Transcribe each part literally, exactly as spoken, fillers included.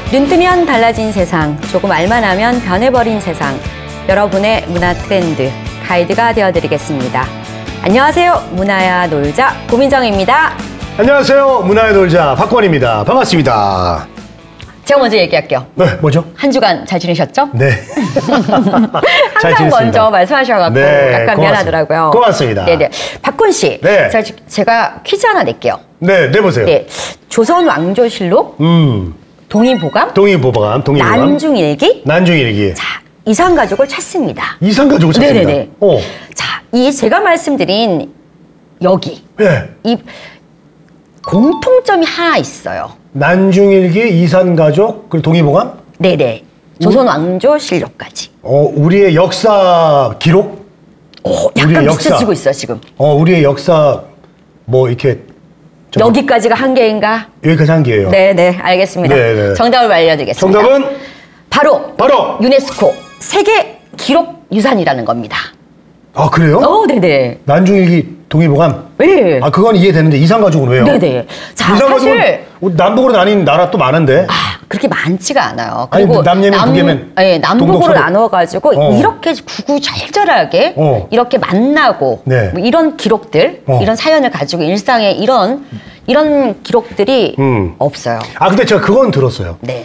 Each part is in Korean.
눈 뜨면 달라진 세상, 조금 알만하면 변해버린 세상. 여러분의 문화 트렌드 가이드가 되어드리겠습니다. 안녕하세요. 문화야 놀자 고민정입니다. 안녕하세요. 문화야 놀자 박권입니다. 반갑습니다. 제가 먼저 얘기할게요. 네, 뭐죠? 한 주간 잘 지내셨죠? 네. 잘 항상 먼저 말씀하셔갖고 네, 약간 고맙습니다. 미안하더라고요. 고맙습니다. 네네. 박권 씨, 네. 제가, 제가 퀴즈 하나 낼게요. 네, 내보세요. 네. 조선 왕조실록, 음, 동의보감, 동의보감, 동의보감. 난중일기. 난중일기. 자, 이산가족을 찾습니다. 이산가족을 찾습니다. 네네네. 어. 자, 이 제가 말씀드린 여기 네. 이 공통점이 하나 있어요. 난중일기, 이산가족, 그리고 동의보감? 네네. 조선 왕조실록까지. 어, 우리의 역사 기록? 오, 우리의 약간 역사. 비슷해지고 있어요, 지금. 어, 우리의 역사 뭐 이렇게 좀 여기까지가 한계인가? 여기까지 한 개예요. 네네, 알겠습니다. 네네. 정답을 알려드리겠습니다. 정답은 바로 바로 유네스코 세계 기록 유산이라는 겁니다. 아, 그래요? 어, 네네. 난중일기, 동의보감. 네. 아, 그건 이해되는데 이산가족은 왜요? 네네. 자, 이산가족은 사실 남북으로 나뉜 나라 또 많은데. 아, 그렇게 많지가 않아요. 아니, 그리고 남예면, 남, 북예면, 네, 남북으로 동독, 서독. 나눠가지고 어. 이렇게 구구절절하게 어. 이렇게 만나고 네. 뭐 이런 기록들, 어. 이런 사연을 가지고 일상에 이런 이런 기록들이 음. 없어요. 아, 근데 제가 그건 들었어요. 네.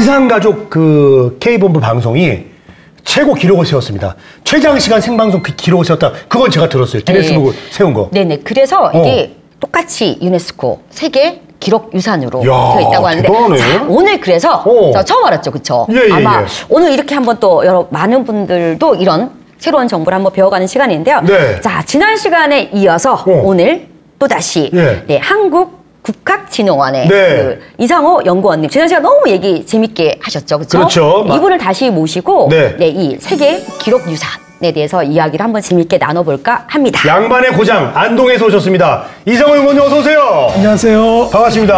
이산가족 그 K본부 방송이 최고 기록을 세웠습니다. 최장시간 생방송 그 기록을 세웠다. 그건 제가 들었어요. 기네스북을 네. 세운 거. 네네. 그래서 이게 똑같이 유네스코 세계 기록 유산으로 야, 되어 있다고 하는데 대단하네. 자, 오늘 그래서 어. 저 처음 알았죠, 그렇죠? 예, 예, 아마 예. 오늘 이렇게 한번 또 여러 많은 분들도 이런 새로운 정보를 한번 배워가는 시간인데요. 네. 자, 지난 시간에 이어서 어. 오늘 또 다시 예. 네, 한국 국학진흥원의 네. 그 이상호 연구원님 지난 시간 너무 얘기 재밌게 하셨죠, 그렇죠? 그렇죠. 이분을 다시 모시고 네. 네, 이 세계 기록 유산에 대해서 이야기를 한번 재밌게 나눠볼까 합니다. 양반의 고장 안동에서 오셨습니다. 이상호 연구원님 어서 오세요. 안녕하세요. 반갑습니다.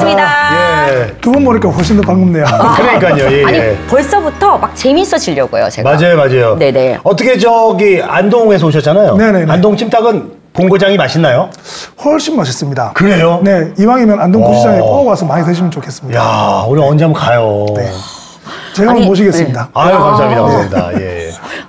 반갑습니다. 예. 두 분 보니까 훨씬 더 반갑네요. 그러니까요. 예, 아니 예. 벌써부터 막 재밌어지려고요, 제가. 맞아요, 맞아요. 네네. 어떻게 저기 안동에서 오셨잖아요. 네네네. 안동 찜닭은 본고장이 맛있나요? 훨씬 맛있습니다. 그래요? 네, 이왕이면 안동 어. 고시장에 꼭 와서 많이 드시면 좋겠습니다. 야, 우리 언제 한번 가요. 네. 제가 아니, 한번 모시겠습니다. 아유, 감사합니다. 아. 감사합니다. 예.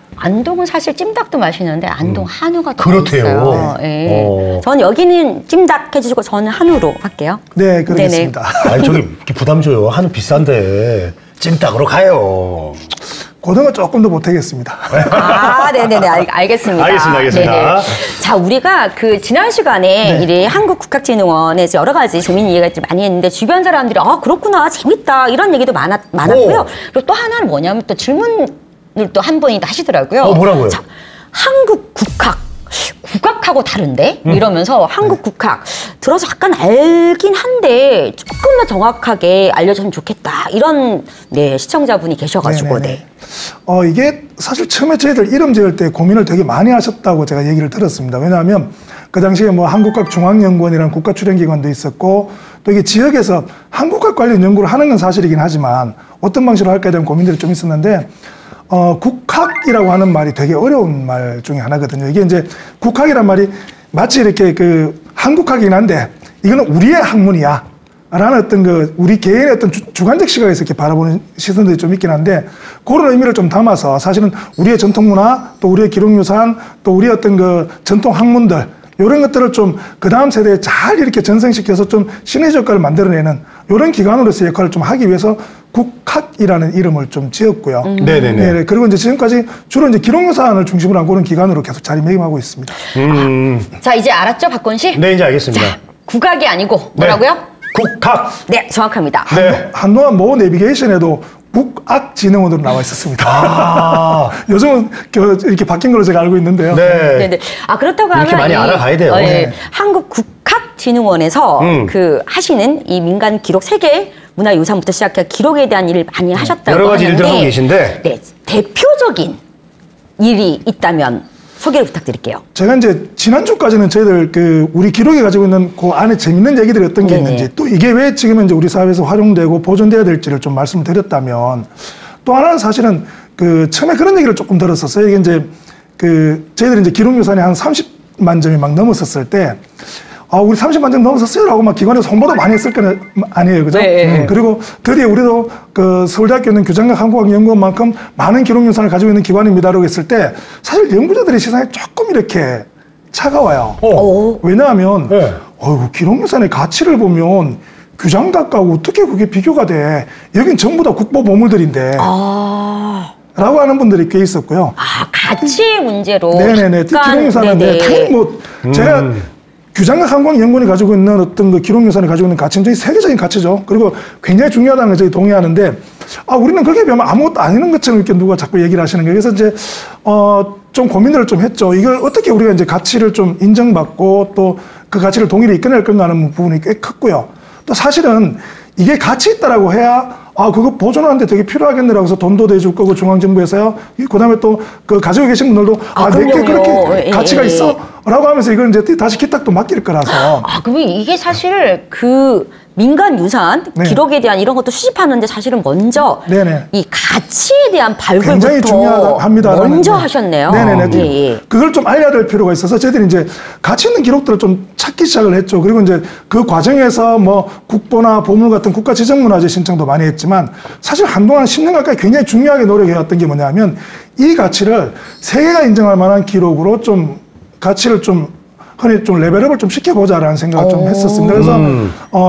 안동은 사실 찜닭도 맛있는데 안동 한우가 더 그렇대요. 맛있어요. 예. 어. 저는 여기는 찜닭 해주시고 저는 한우로 할게요. 네, 그러겠습니다. 아니, 저기 이렇게 부담 줘요. 한우 비싼데 찜닭으로 가요. 고등어 조금 더 못하겠습니다. 아, 네네네. 알, 알겠습니다. 알겠습니다, 알겠습니다. 네네. 자, 우리가 그 지난 시간에 네. 이 한국국학진흥원에서 여러 가지 재미있는 얘기를 많이 했는데 주변 사람들이 아, 그렇구나. 재밌다. 이런 얘기도 많았, 많았고요. 오. 그리고 또 하나는 뭐냐면 또 질문을 또 한 분이 하시더라고요. 어, 뭐라고요? 자, 한국 국학. 국악하고 다른데? 음. 이러면서 한국 국학 들어서 약간 알긴 한데 조금 더 정확하게 알려줬으면 좋겠다. 이런 네, 시청자분이 계셔가지고 네네네. 네. 어, 이게 사실 처음에 저희들 이름 지을 때 고민을 되게 많이 하셨다고 제가 얘기를 들었습니다. 왜냐하면 그 당시에 뭐 한국학중앙연구원이라는 국가출연기관도 있었고 또 이게 지역에서 한국학 관련 연구를 하는 건 사실이긴 하지만 어떤 방식으로 할까에 대한 고민들이 좀 있었는데 어, 국학이라고 하는 말이 되게 어려운 말 중에 하나거든요. 이게 이제 국학이란 말이 마치 이렇게 그 한국학이긴 한데 이거는 우리의 학문이야. 라는 어떤 그 우리 개인의 어떤 주, 주관적 시각에서 이렇게 바라보는 시선들이 좀 있긴 한데 그런 의미를 좀 담아서 사실은 우리의 전통문화 또 우리의 기록유산 또 우리의 어떤 그 전통 학문들 이런 것들을 좀 그 다음 세대에 잘 이렇게 전승시켜서 좀 시너지 효과를 만들어내는 이런 기관으로서의 역할을 좀 하기 위해서 국학이라는 이름을 좀 지었고요. 음. 네네네. 네, 그리고 이제 지금까지 주로 이제 기록유산을 중심으로 한 그런 기관으로 계속 자리매김하고 있습니다. 음. 자, 이제 알았죠, 박권 씨? 네, 이제 알겠습니다. 자, 국악이 아니고 네. 뭐라고요? 국학. 네, 정확합니다. 네. 한동안 모 내비게이션에도 국악진흥원으로 나와 있었습니다. 아. 요즘은 그 이렇게 바뀐 걸로 제가 알고 있는데요. 네. 네네. 아, 그렇다고 하면 이렇게 많이 이, 알아가야 돼요. 어, 예, 네. 한국국학진흥원에서 음. 그 하시는 이 민간 기록 세계 문화유산부터 시작해 기록에 대한 일을 많이 하셨다고 여러 가지 하는데 일들을 하고 계신데. 네, 대표적인 일이 있다면 소개를 부탁드릴게요. 제가 이제 지난주까지는 저희들 그 우리 기록이 가지고 있는 그 안에 재밌는 얘기들이 어떤 게 네네. 있는지 또 이게 왜 지금 이제 우리 사회에서 활용되고 보존돼야 될지를 좀 말씀을 드렸다면 또 하나는 사실은 그 처음에 그런 얘기를 조금 들었었어요. 이게 이제 그 저희들이 이제 기록유산이 한 삼십만 점이 막 넘었었을 때 아, 우리 삼십만 점 넘었었어요 라고 막 기관에서 홍보도 많이 했을 건 아니에요. 그죠? 네. 음. 그리고 드디어 우리도 그 서울대학교 있는 규장각 한국학연구원만큼 많은 기록유산을 가지고 있는 기관입니다라고 했을 때 사실 연구자들의 시선이 조금 이렇게 차가워요. 어. 왜냐하면 네. 어휴, 기록유산의 가치를 보면 규장각하고 어떻게 그게 비교가 돼. 여긴 전부 다 국보 보물들인데. 아. 라고 하는 분들이 꽤 있었고요. 아, 가치의 문제로. 네네네. 기록유산인데, 당연히 뭐, 음. 제가 규장각 한국연구원이 가지고 있는 어떤 그 기록유산이 가지고 있는 가치는 저희 세계적인 가치죠. 그리고 굉장히 중요하다는 걸 저희 동의하는데, 아, 우리는 그게 비하면 아무것도 아니는 것처럼 이렇게 누가 자꾸 얘기를 하시는 거예요. 그래서 이제, 어, 좀 고민을 좀 했죠. 이걸 어떻게 우리가 이제 가치를 좀 인정받고 또 그 가치를 동일히 이끌어낼 건가 하는 부분이 꽤 컸고요. 또 사실은 이게 가치 있다라고 해야 아, 그거 보존하는데 되게 필요하겠네라고 해서 돈도 대줄 거고 중앙정부에서요. 그 다음에 또 그 가지고 계신 분들도 아, 아 내게 그렇게 예, 가치가 예, 있어? 라고 하면서 이걸 이제 다시 기탁도 맡길 거라서. 아, 그러면 이게 사실 그 민간 유산 네. 기록에 대한 이런 것도 수집하는데 사실은 먼저 네네. 이 가치에 대한 발굴부터 굉장히 중요합니다. 먼저 하셨네요. 네네네. 예, 예. 그걸 좀 알려야 될 필요가 있어서 저희들이 이제 가치 있는 기록들을 좀 찾기 시작을 했죠. 그리고 이제 그 과정에서 뭐 국보나 보물 같은 국가지정문화재 신청도 많이 했지만 사실 한동안 십 년 가까이 굉장히 중요하게 노력해왔던 게 뭐냐면 이 가치를 세계가 인정할 만한 기록으로 좀 가치를 좀 흔히 좀 레벨업을 좀 시켜보자라는 생각을 좀 했었습니다. 그래서 음. 어,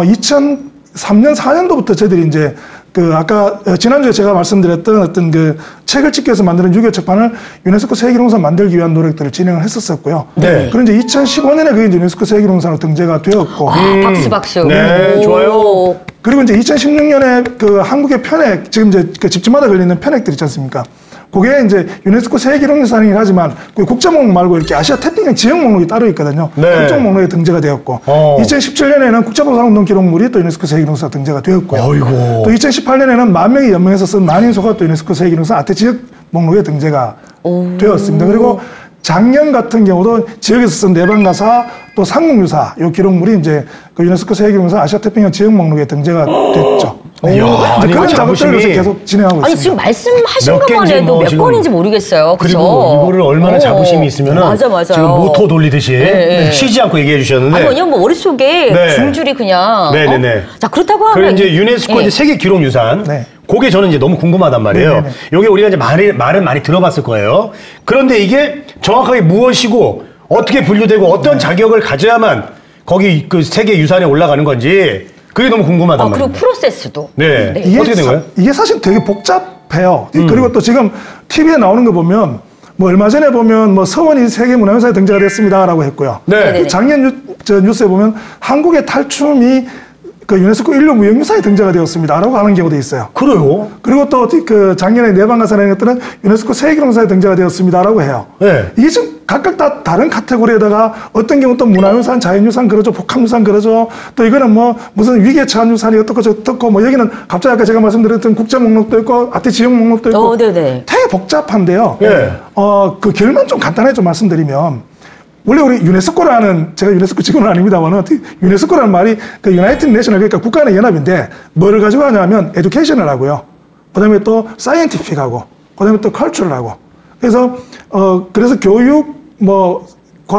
이천삼 년, 사 년도부터 저희들이 이제 그 아까 지난주에 제가 말씀드렸던 어떤 그 책을 찍기 위해서 만드는 유교 책판을 유네스코 세계기록유산 만들기 위한 노력들을 진행을 했었었고요. 네. 그리고 이제 이천십오 년에 그게 이제 유네스코 세계기록유산으로 등재가 되었고. 아, 박수 박수. 네, 오. 좋아요. 그리고 이제 이천십육 년에 그 한국의 편액, 지금 이제 그 집집마다 걸리는 편액들 있지 않습니까? 그게 이제 유네스코 세계기록유산이긴 하지만 그 국제 목록 말고 이렇게 아시아 태평양 지역 목록이 따로 있거든요. 네. 그쪽 목록에 등재가 되었고, 어. 이천십칠 년에는 국제보상운동 기록물이 또 유네스코 세계기록유산 등재가 되었고요. 어이구. 또 이천십팔 년에는 만 명이 연명해서 쓴 만인소가 또 유네스코 세계기록유산 아태 지역 목록에 등재가 오. 되었습니다. 그리고 작년 같은 경우도 지역에서 쓴 내방가사 또 삼국유사 요 기록물이 이제 그 유네스코 세계기록유산 아시아 태평양 지역 목록에 등재가 됐죠. 이야, 이제 아니, 그런 그 작업들을 자부심이- 그래서 계속 진행하고 아니 있습니다. 지금 말씀하신 몇 것만 개인지 해도 뭐 몇 지금- 건인지 모르겠어요. 그죠? 그리고 이거를 얼마나 어. 자부심이 있으면은 맞아, 맞아요. 지금 모토 돌리듯이 네. 쉬지 않고 얘기해 주셨는데. 아니, 그냥 뭐 머릿속에 네. 줄줄이 그냥. 네네네. 어? 자, 그렇다고 하면. 그리고 이제 유네스코 예. 이제 세계 기록 유산. 네. 그게 저는 이제 너무 궁금하단 말이에요. 네네네. 요게 우리가 이제 말을, 말은 많이 들어봤을 거예요. 그런데 이게 정확하게 무엇이고 어떻게 분류되고 어떤 네. 자격을 가져야만 거기 그 세계 유산에 올라가는 건지 그게 너무 궁금하단 아, 그리고 말이에요. 프로세스도. 네. 네. 이게 어떻게 된 사- 거예요? 이게 사실 되게 복잡해요. 음. 그리고 또 지금 티비에 나오는 거 보면 뭐 얼마 전에 보면 뭐 서원이 세계문화유산에 등재가 됐습니다라고 했고요. 네. 네네네. 작년 뉴, 저 뉴스에 보면 한국의 탈춤이 그 유네스코 인류무형유산에 등재가 되었습니다라고 하는 경우도 있어요. 그래요? 그리고 또 그 작년에 내방가사라는 것들은 유네스코 세계기록유산에 등재가 되었습니다라고 해요. 네. 이게 지금 각각 다 다른 카테고리에다가 어떤 경우 또 문화유산, 자연유산 그러죠, 복합유산 그러죠. 또 이거는 뭐 무슨 위기에 처한 유산이 어떻고 저떻고 뭐 여기는 갑자기 아까 제가 말씀드렸던 국제 목록도 있고 아태 지역 목록도 있고 어, 네네. 되게 복잡한데요. 네. 어, 그 결만 좀 간단하게 좀 말씀드리면 원래 우리 유네스코라는 제가 유네스코 직원은 아닙니다만 유네스코라는 말이 그 유나이티드 내셔널 그러니까 국가 간의 연합인데 뭐를 가지고 하냐면 에듀케이션을 하고요. 그다음에 또 사이언티픽하고 그다음에 또 컬처럴하고 그래서 어 그래서 교육 뭐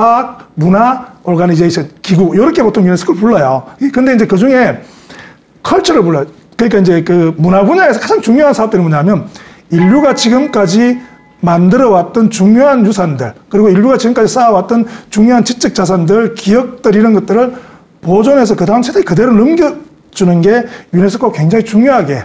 과학 문화 오르가니제이션 기구 이렇게 보통 유네스코를 불러요. 근데 이제 그 중에 컬처를 불러요. 그러니까 이제 그 문화 분야에서 가장 중요한 사업들이 뭐냐면 인류가 지금까지 만들어왔던 중요한 유산들 그리고 인류가 지금까지 쌓아왔던 중요한 지적 자산들, 기억들 이런 것들을 보존해서 그 다음 세대에 그대로 넘겨주는 게 유네스코가 굉장히 중요하게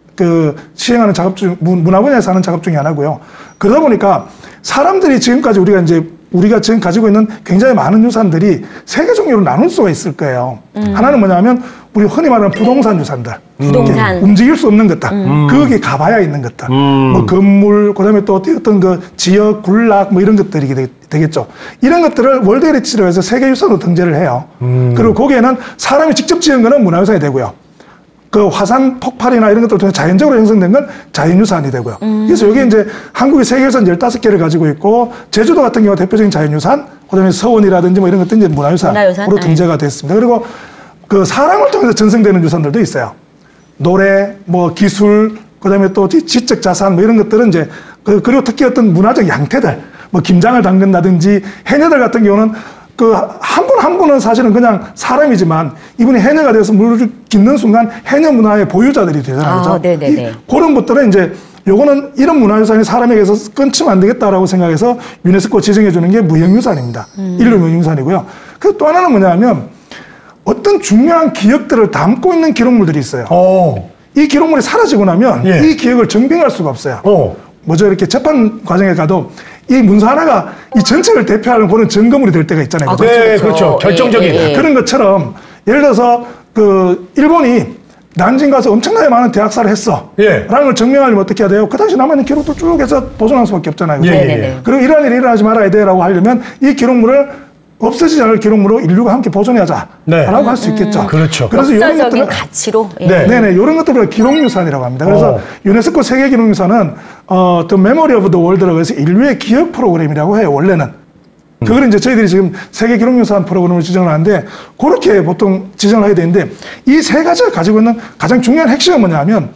그 시행하는 작업 중 문화 분야에서 하는 작업 중에 하나고요. 그러다 보니까 사람들이 지금까지 우리가 이제 우리가 지금 가지고 있는 굉장히 많은 유산들이 세 개 종류로 나눌 수가 있을 거예요. 음. 하나는 뭐냐면 우리 흔히 말하는 부동산 유산들. 부동산. 이렇게 움직일 수 없는 것들. 음. 거기에 가봐야 있는 것들. 음. 뭐 건물, 그 다음에 또 어떤 그 지역, 군락 뭐 이런 것들이 되- 되겠죠. 이런 것들을 월드 헤리티지로 해서 세계유산으로 등재를 해요. 음. 그리고 거기에는 사람이 직접 지은 거는 문화유산이 되고요. 그 화산 폭발이나 이런 것들 통해 자연적으로 형성된 건 자연유산이 되고요. 그래서 여기 이제 한국이 세계유산 열다섯 개를 가지고 있고 제주도 같은 경우 대표적인 자연유산, 그다음에 서원이라든지 뭐 이런 것들이 이제 문화유산으로 문화유산? 등재가 됐습니다. 그리고 그 사람을 통해서 전승되는 유산들도 있어요. 노래, 뭐 기술, 그다음에 또 지- 지적 자산 뭐 이런 것들은 이제 그 그리고 특히 어떤 문화적 양태들, 뭐 김장을 담근다든지 해녀들 같은 경우는 그 한 분 한 분은 사실은 그냥 사람이지만 이분이 해녀가 돼서 물을 깃는 순간 해녀 문화의 보유자들이 되잖아요. 아, 네네네. 그런 것들은 이제 요거는 이런 문화유산이 사람에게서 끊치면 안 되겠다라고 생각해서 유네스코 지정해 주는 게 무형유산입니다. 음. 인류 무형유산이고요. 그 또 하나는 뭐냐면 어떤 중요한 기억들을 담고 있는 기록물들이 있어요. 오. 이 기록물이 사라지고 나면 예. 이 기억을 증빙할 수가 없어요. 오. 뭐죠? 이렇게 재판 과정에 가도 이 문서 하나가 이 전체를 대표하는 그런 증거물이 될 때가 있잖아요. 아, 그렇죠, 네, 그렇죠. 그렇죠. 결정적인. 예, 예. 그런 것처럼 예를 들어서 그 일본이 난징 가서 엄청나게 많은 대학살을 했어. 예. 라는 걸 증명하려면 어떻게 해야 돼요? 그 당시 남아있는 기록도 쭉 해서 보존할 수밖에 없잖아요. 예, 예. 그리고 이러한 일이 일어나지 말아야 돼 라고 하려면 이 기록물을 없어지지 않을 기록물로 인류가 함께 보존하자 네. 라고 할 수 있겠죠. 음, 그렇죠. 그래서 이런 것들은 가치로. 예. 네. 네네. 이런 것들을 기록유산이라고 합니다. 그래서 오. 유네스코 세계기록유산은 어, The Memory of the World라고 해서 인류의 기억 프로그램이라고 해요. 원래는. 음. 그걸 이제 저희들이 지금 세계기록유산 프로그램을 지정을 하는데 그렇게 보통 지정을 해야 되는데 이 세 가지가 가지고 있는 가장 중요한 핵심은 뭐냐면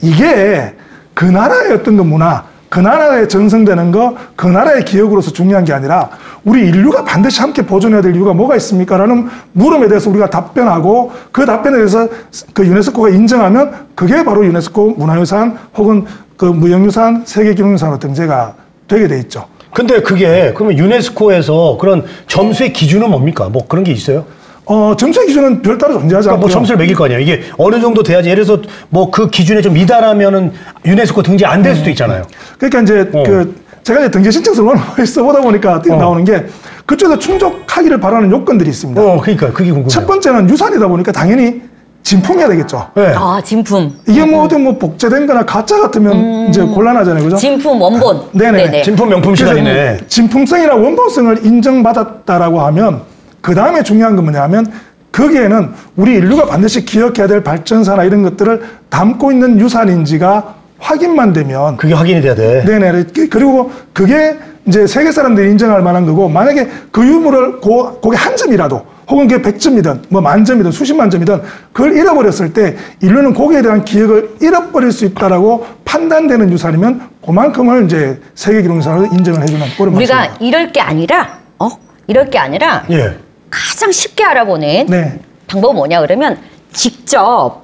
이게 그 나라의 어떤 그 문화 그 나라에 전승되는 거, 그 나라의 기억으로서 중요한 게 아니라 우리 인류가 반드시 함께 보존해야 될 이유가 뭐가 있습니까? 라는 물음에 대해서 우리가 답변하고 그 답변에 대해서 그 유네스코가 인정하면 그게 바로 유네스코 문화유산 혹은 그 무형유산, 세계기록유산으로 등재가 되게 돼 있죠. 근데 그게 그러면 유네스코에서 그런 점수의 기준은 뭡니까? 뭐 그런 게 있어요? 어, 점수의 기준은 별다로 존재하지 않고. 그러니까 뭐 점수를 매길 거 아니에요. 이게 어느 정도 돼야지. 예를 들어서 뭐 그 기준에 좀 미달하면은 유네스코 등재 안 될 수도 있잖아요. 그러니까 이제 어. 그 제가 이제 등재 신청서를 써보다 보니까 어. 나오는 게 그쪽에서 충족하기를 바라는 요건들이 있습니다. 어, 그러니까 그게 궁금해요. 첫 번째는 유산이다 보니까 당연히 진품이어야 되겠죠. 네. 아, 진품. 이게 뭐 어떤 뭐 복제된 거나 가짜 같으면 음. 이제 곤란하잖아요. 그죠? 진품, 원본. 네네. 네네. 진품 명품 시간이네. 진품성이나 원본성을 인정받았다라고 하면 그 다음에 중요한 건 뭐냐면 거기에는 우리 인류가 반드시 기억해야 될 발전사나 이런 것들을 담고 있는 유산인지가 확인만 되면 그게 확인이 돼야 돼. 네네. 그리고 그게 이제 세계 사람들이 인정할 만한 거고 만약에 그 유물을 고, 거기 한 점이라도 혹은 그게 백 점이든 뭐 만점이든 수십만 점이든 그걸 잃어버렸을 때 인류는 거기에 대한 기억을 잃어버릴 수 있다라고 판단되는 유산이면 그만큼을 이제 세계기록유산으로 인정을 해주는 그런 우리가 말씀입니다. 이럴 게 아니라 어? 이럴 게 아니라 예. 가장 쉽게 알아보는 네. 방법은 뭐냐 그러면 직접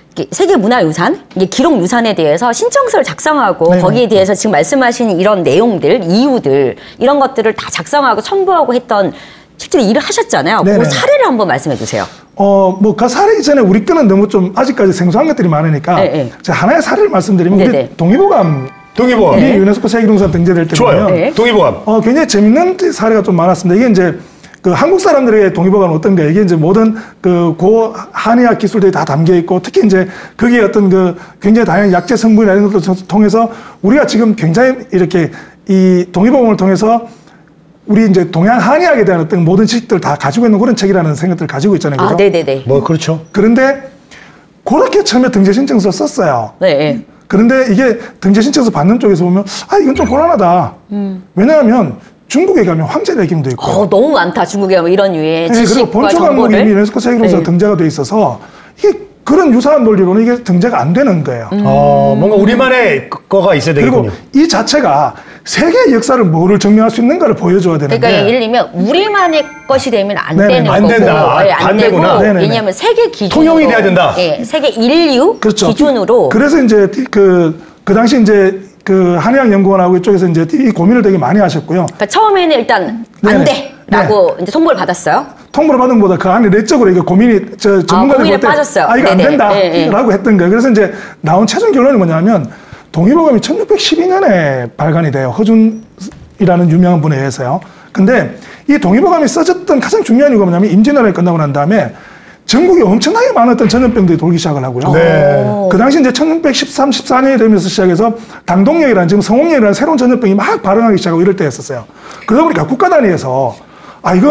세계문화유산, 기록유산에 대해서 신청서를 작성하고 네네. 거기에 대해서 지금 말씀하신 이런 내용들, 이유들 이런 것들을 다 작성하고 첨부하고 했던 실제로 일을 하셨잖아요. 네네. 그 사례를 한번 말씀해 주세요. 어, 뭐 그 사례 이전에 우리 거는 너무 좀 아직까지 생소한 것들이 많으니까 네네. 제가 하나의 사례를 말씀드리면 네네. 우리 동의보감 동의보감. 네. 유네스코 세계기록유산 등재될 때 좋아요. 보면 네. 동의보감. 어, 굉장히 재밌는 사례가 좀 많았습니다. 이게 이제 그 한국 사람들에게 동의보감은 어떤가? 이게 이제 모든 그 고 한의학 기술들이 다 담겨 있고 특히 이제 거기에 어떤 그 굉장히 다양한 약재 성분이나 이런 것들 통해서 우리가 지금 굉장히 이렇게 이 동의보감을 통해서 우리 이제 동양 한의학에 대한 어떤 모든 지식들을 다 가지고 있는 그런 책이라는 생각들을 가지고 있잖아요. 그죠? 아, 네네네. 뭐 그렇죠. 그런데 그렇게 처음에 등재 신청서 썼어요. 네. 그런데 이게 등재 신청서 받는 쪽에서 보면 아 이건 좀 곤란하다. 음. 왜냐하면 중국에 가면 황제대김도 있고. 어, 너무 많다. 중국에 가면 이런 유의 네, 지식과 그리고 본초 강국이 이미 유네스코 세계유산으로 네. 등재가 돼 있어서 이게 그런 유사한 논리로는 이게 등재가 안 되는 거예요. 음. 어, 뭔가 우리만의 거가 있어야 되겠군요. 그리고 이 자체가 세계의 역사를 뭐를 증명할 수 있는가를 보여줘야 되는데. 그러니까 예를 들면 우리만의 것이 되면 안 네네. 되는 안 거고. 된다. 네, 안 반대구나. 되고. 왜냐하면 세계 기준으로. 통용이 돼야 된다. 예, 세계 인류 그렇죠. 기준으로. 그래서 이제 그, 그 당시 이제 그 한의학연구원하고 이쪽에서 이제 이 고민을 되게 많이 하셨고요. 그러니까 처음에는 일단 안 돼라고 네. 이제 통보를 받았어요. 통보를 받은 것보다 그 안에 내적으로 이게 고민이 저 전문가들이 아, 빠졌어요. 아 이거 네네. 안 된다라고 네, 네. 했던 거예요. 그래서 이제 나온 최종 결론이 뭐냐면 동의보감이 천육백십이 년에 발간이 돼요. 허준이라는 유명한 분에 의해서요. 근데 이 동의보감이 써졌던 가장 중요한 이유가 뭐냐면 임진왜란이 끝나고 난 다음에 전국에 엄청나게 많았던 전염병들이 돌기 시작을 하고요. 네. 그 당시 이제 천육백십삼, 십사 년이 되면서 시작해서 당동역이라는 지금 성홍역이라는 새로운 전염병이 막 발생하기 시작하고 이럴 때였었어요. 그러다 보니까 국가 단위에서 아 이거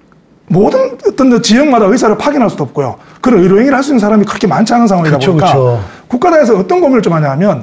모든 어떤 지역마다 의사를 파견할 수도 없고요. 그런 의료행위를 할 수 있는 사람이 그렇게 많지 않은 상황이다 그쵸, 보니까 그쵸. 국가 단위에서 어떤 고민을 좀 하냐면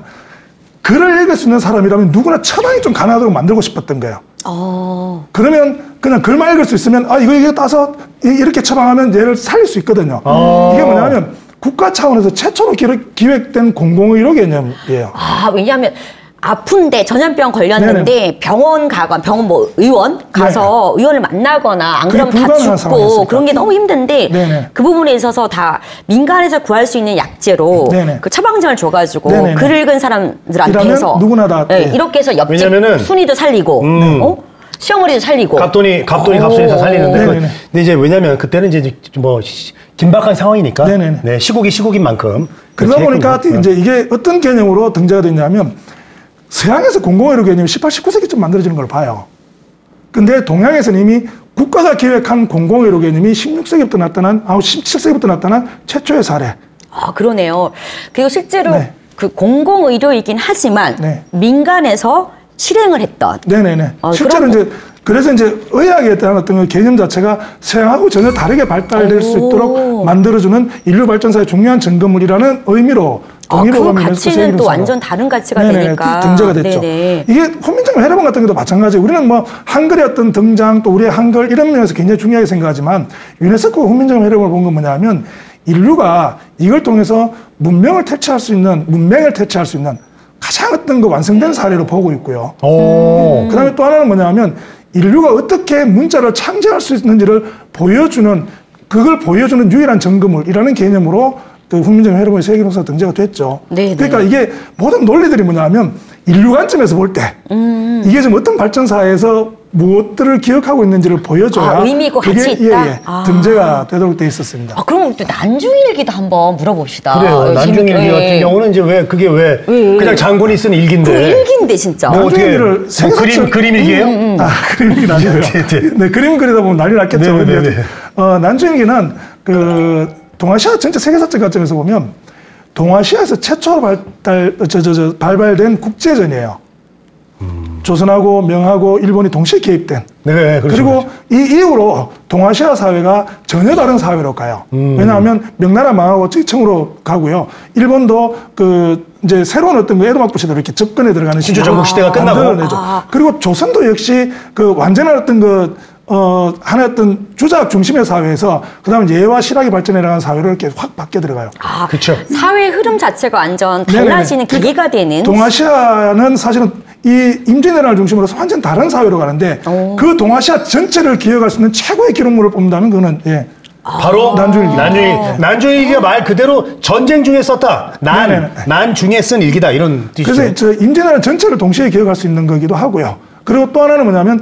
글을 읽을 수 있는 사람이라면 누구나 처방이 좀 가능하도록 만들고 싶었던 거예요. 어. 그러면 그냥 글만 읽을 수 있으면 아 이거 이거 따서 이렇게 처방하면 얘를 살릴 수 있거든요. 아. 이게 뭐냐면 국가 차원에서 최초로 기획, 기획된 공공의료 개념이에요. 아, 왜냐하면 아픈데 전염병 걸렸는데 네네. 병원 가거나 병원 뭐 의원 가서 네. 의원을 만나거나 안 그게 그러면 다 불가능한 죽고 상황이었으니까. 그런 게 너무 힘든데 네네. 그 부분에 있어서 다 민간에서 구할 수 있는 약재로 네네. 그 처방전을 줘가지고 네네네. 글 읽은 사람들한테 이라면 해서 누구나 다, 네, 네. 이렇게 해서 옆집 왜냐면은 순이도 살리고 음. 어? 시어머니도 살리고 갑돈이 갑돈이 갑돈이 다 살리는데 그, 네네네. 근데 이제 왜냐면 그때는 이제 뭐 시- 긴박한 상황이니까 네네네. 네, 시국이 시국인 만큼 그러다 그렇게 보니까 했군요. 이제 이게 어떤 개념으로 등재가 됐냐면 서양에서 공공의료 개념이 십팔, 십구 세기쯤 만들어지는 걸 봐요. 근데 동양에서는 이미 국가가 기획한 공공의료 개념이 십육 세기부터 나타난, 아, 십칠 세기부터 나타난 최초의 사례. 아 그러네요. 그리고 실제로 네. 그 공공의료이긴 하지만 네. 민간에서 실행을 했던 네네네. 아, 실제로 그런 이제 그래서 이제 의학에 대한 어떤 그 개념 자체가 서양하고 전혀 다르게 발달될 수 오. 있도록 만들어주는 인류 발전사의 중요한 점검물이라는 의미로 아, 동의보감이 그 유네스코 가치는 세계유산으로 또 완전 다른 가치가 네네, 되니까 등재가 됐죠. 네네. 이게 훈민정음 회례본 같은 경우도 마찬가지예요. 우리는 뭐 한글의 어떤 등장 또 우리의 한글 이런 면에서 굉장히 중요하게 생각하지만 유네스코 훈민정음 회례본을 본 건 뭐냐면 인류가 이걸 통해서 문명을 퇴치할 수 있는 문명을 퇴치할 수 있는 가장 어떤 그 완성된 사례로 보고 있고요. 오. 그다음에 또 하나는 뭐냐면 인류가 어떻게 문자를 창제할 수 있는지를 보여주는 그걸 보여주는 유일한 점검물이라는 개념으로 그 훈민정음 회례본의 세계유산으로 등재가 됐죠. 네네. 그러니까 이게 모든 논리들이 뭐냐면 인류 관점에서 볼 때 음. 이게 지금 어떤 발전사에서 무엇들을 기억하고 있는지를 보여줘야 아, 의미 있고 그게 가치 있다? 예, 예, 아. 등재가 되도록 돼 있었습니다. 아, 그럼 또 난중일기도 한번 물어봅시다. 그래요. 어, 난중일기 재밌- 같은 예. 경우는 이제 왜 그게 왜 왜? 그냥 장군이 쓴 일기인데 그 일기인데 진짜. 뭐 어떻게 난중일기를 뭐 세계사적- 그림 그림 일기예요? 아, 그림 일기는 아니고요. 네, 네. 네, 그림 그리다 보면 난리 났겠죠. 네, 네, 근데 네. 어, 난중일기는 그 동아시아 전체 세계사적 관점에서 보면 동아시아에서 최초로 발달, 저, 저, 저, 발발된 국제전이에요. 조선하고 명하고 일본이 동시에 개입된. 네, 그렇죠, 그리고 그렇죠. 이 이후로 동아시아 사회가 전혀 다른 사회로 가요. 음. 왜냐하면 명나라 망하고 찌청으로 가고요. 일본도 그 이제 새로운 어떤 그 에도막 시대로 이렇게 접근해 들어가는 신조 전국 시대가 끝나고. 만들어내죠. 아. 그리고 조선도 역시 그 완전한 어떤 그 어, 하나의 어떤 주작 중심의 사회에서 그 다음에 예와 실학이 발전해 나가는 사회로 이렇게 확 바뀌어 들어가요. 아, 그쵸. 사회 흐름 자체가 완전 네네네. 달라지는 계기가 되는. 동아시아는 사실은 이 임진왜란을 중심으로 해서 완전 다른 사회로 가는데 오. 그 동아시아 전체를 기억할 수 있는 최고의 기록물을 뽑는다면 그거는 예. 바로 난중일기. 난중일기. 난중일기가 말 그대로 전쟁 중에 썼다. 난, 네네네. 난 중에 쓴 일기다. 이런 뜻이죠. 그래서 저 임진왜란 전체를 동시에 기억할 수 있는 거기도 하고요. 그리고 또 하나는 뭐냐면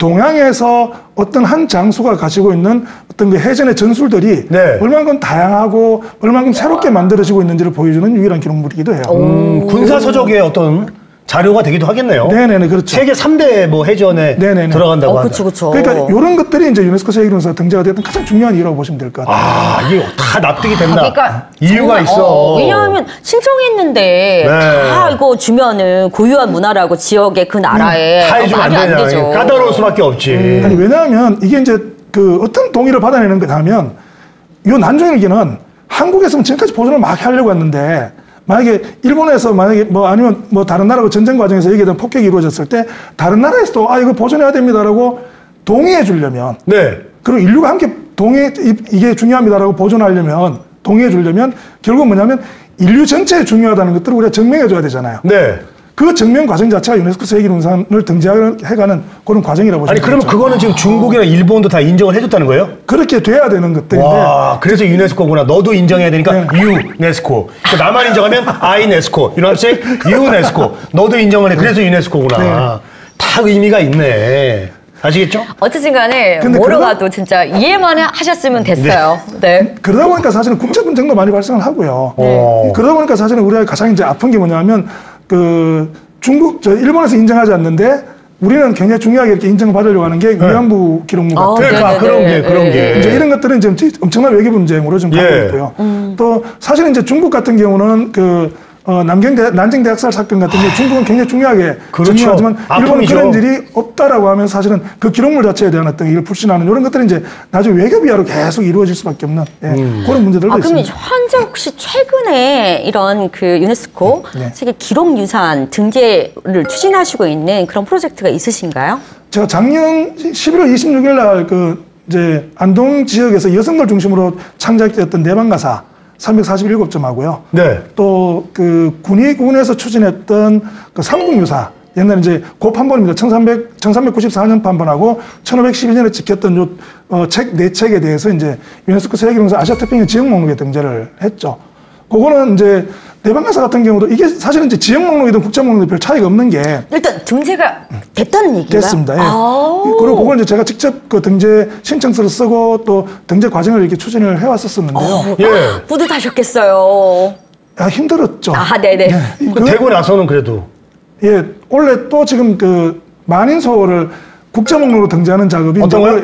동양에서 어떤 한 장수가 가지고 있는 어떤 그 해전의 전술들이 네. 얼마만큼 다양하고 얼마만큼 새롭게 만들어지고 있는지를 보여주는 유일한 기록물이기도 해요. 음, 군사서적의 어떤 자료가 되기도 하겠네요. 네네네, 그렇죠. 세계 삼 대 뭐 해전에 네네네. 들어간다고 어, 한다. 그쵸, 그쵸. 그러니까 이런 것들이 이제 유네스코 세계유산으로 등재가 됐던 가장 중요한 이유라고 보시면 될 것 같아요. 아, 이게 다 납득이 된다. 그러니까 이유가 정말, 있어. 어, 왜냐하면 신청했는데 네. 다 이거 주면은 고유한 문화라고 지역의 그 나라에 다 어, 해주면 안 말이 되냐. 되죠. 까다로울 수밖에 없지. 아니 왜냐하면 이게 이제 그 어떤 동의를 받아내는 거냐면 이 난중일기는 한국에서는 지금까지 보존을 막 하려고 했는데 만약에 일본에서 만약에 뭐 아니면 뭐 다른 나라하고 전쟁 과정에서 여기에 대한 폭격이 이루어졌을 때 다른 나라에서도 아 이거 보존해야 됩니다라고 동의해 주려면 네. 그리고 인류가 함께 동의 이- 이게 중요합니다라고 보존하려면 동의해 주려면 결국 뭐냐면 인류 전체에 중요하다는 것들을 우리가 증명해 줘야 되잖아요. 네. 그 증명 과정 자체가 유네스코 세계문화를 등재해가는 그런 과정이라고 보시면 아니, 그러면 되죠. 그거는 지금 중국이나 일본도 다 인정을 해줬다는 거예요? 그렇게 돼야 되는 것들인데 와, 그래서 유네스코구나. 너도 인정해야 되니까 네. 유네스코. 그 나만 인정하면 아이네스코. You know what I'm saying? 유네스코. 너도 인정을 해. 그래서 유네스코구나. 네. 다 의미가 있네. 아시겠죠? 어쨌든 간에 근데 뭐로 그러다- 가도 진짜 이해만 하셨으면 됐어요. 네. 그러다 보니까 사실은 국제 분쟁도 많이 발생을 하고요. 어. 그러다 보니까 사실은 우리가 가장 이제 아픈 게 뭐냐면 그 중국 저 일본에서 인정하지 않는데 우리는 굉장히 중요하게 이렇게 인정을 받으려고 하는 게 위안부 기록물 아, 같은 그러니까 네네네. 그런 게, 그런 예, 게. 예. 이제 이런 것들은 지금 엄청난 외교 분쟁으로 좀 가고 예. 있고요. 또 사실 이제 중국 같은 경우는 그 어, 남경 대, 난징 대학살 사건 같은 게 중국은 굉장히 중요하게 그렇죠. 중요하지만 일본은 아픔이죠. 그런 일이 없다라고 하면 사실은 그 기록물 자체에 대한 어떤 이걸 불신하는 이런 것들이 이제 나중에 외교 비하로 계속 이루어질 수밖에 없는 예, 음. 그런 문제들도 아, 그럼 있습니다. 현재 혹시 최근에 이런 그 유네스코 네. 세계 기록유산 등재를 추진하시고 있는 그런 프로젝트가 있으신가요? 제가 작년 십일월 이십육일 날 그 이제 안동 지역에서 여성들 중심으로 창작되었던 내방가사 삼백사십칠 점 하고요. 네. 또 그 군의군에서 추진했던 그 삼국유사 옛날에 이제 그 판본입니다. 천삼백, 천삼백구십사 년 판본하고 천오백십이 년에 찍혔던 요, 어, 책, 네 책에 대해서 이제 유네스코 세계기록에서 아시아태평양 지역 목록에 등재를 했죠. 그거는 이제 내방가사 같은 경우도 이게 사실은 이제 지역 목록이든 국제 목록이든 별 차이가 없는 게 일단 등재가 됐다는 얘기인가요? 됐습니다. 예. 아 그리고 그걸 이제 제가 직접 그 등재 신청서를 쓰고 또 등재 과정을 이렇게 추진을 해왔었었는데요. 어, 예. 아, 뿌듯하셨겠어요. 아, 힘들었죠. 아, 네네. 그 그- 되고 나서는 그래도. 예, 원래 또 지금 그 만인소를 국제 목록으로 등재하는 작업이 어떤 이제 거요? 원래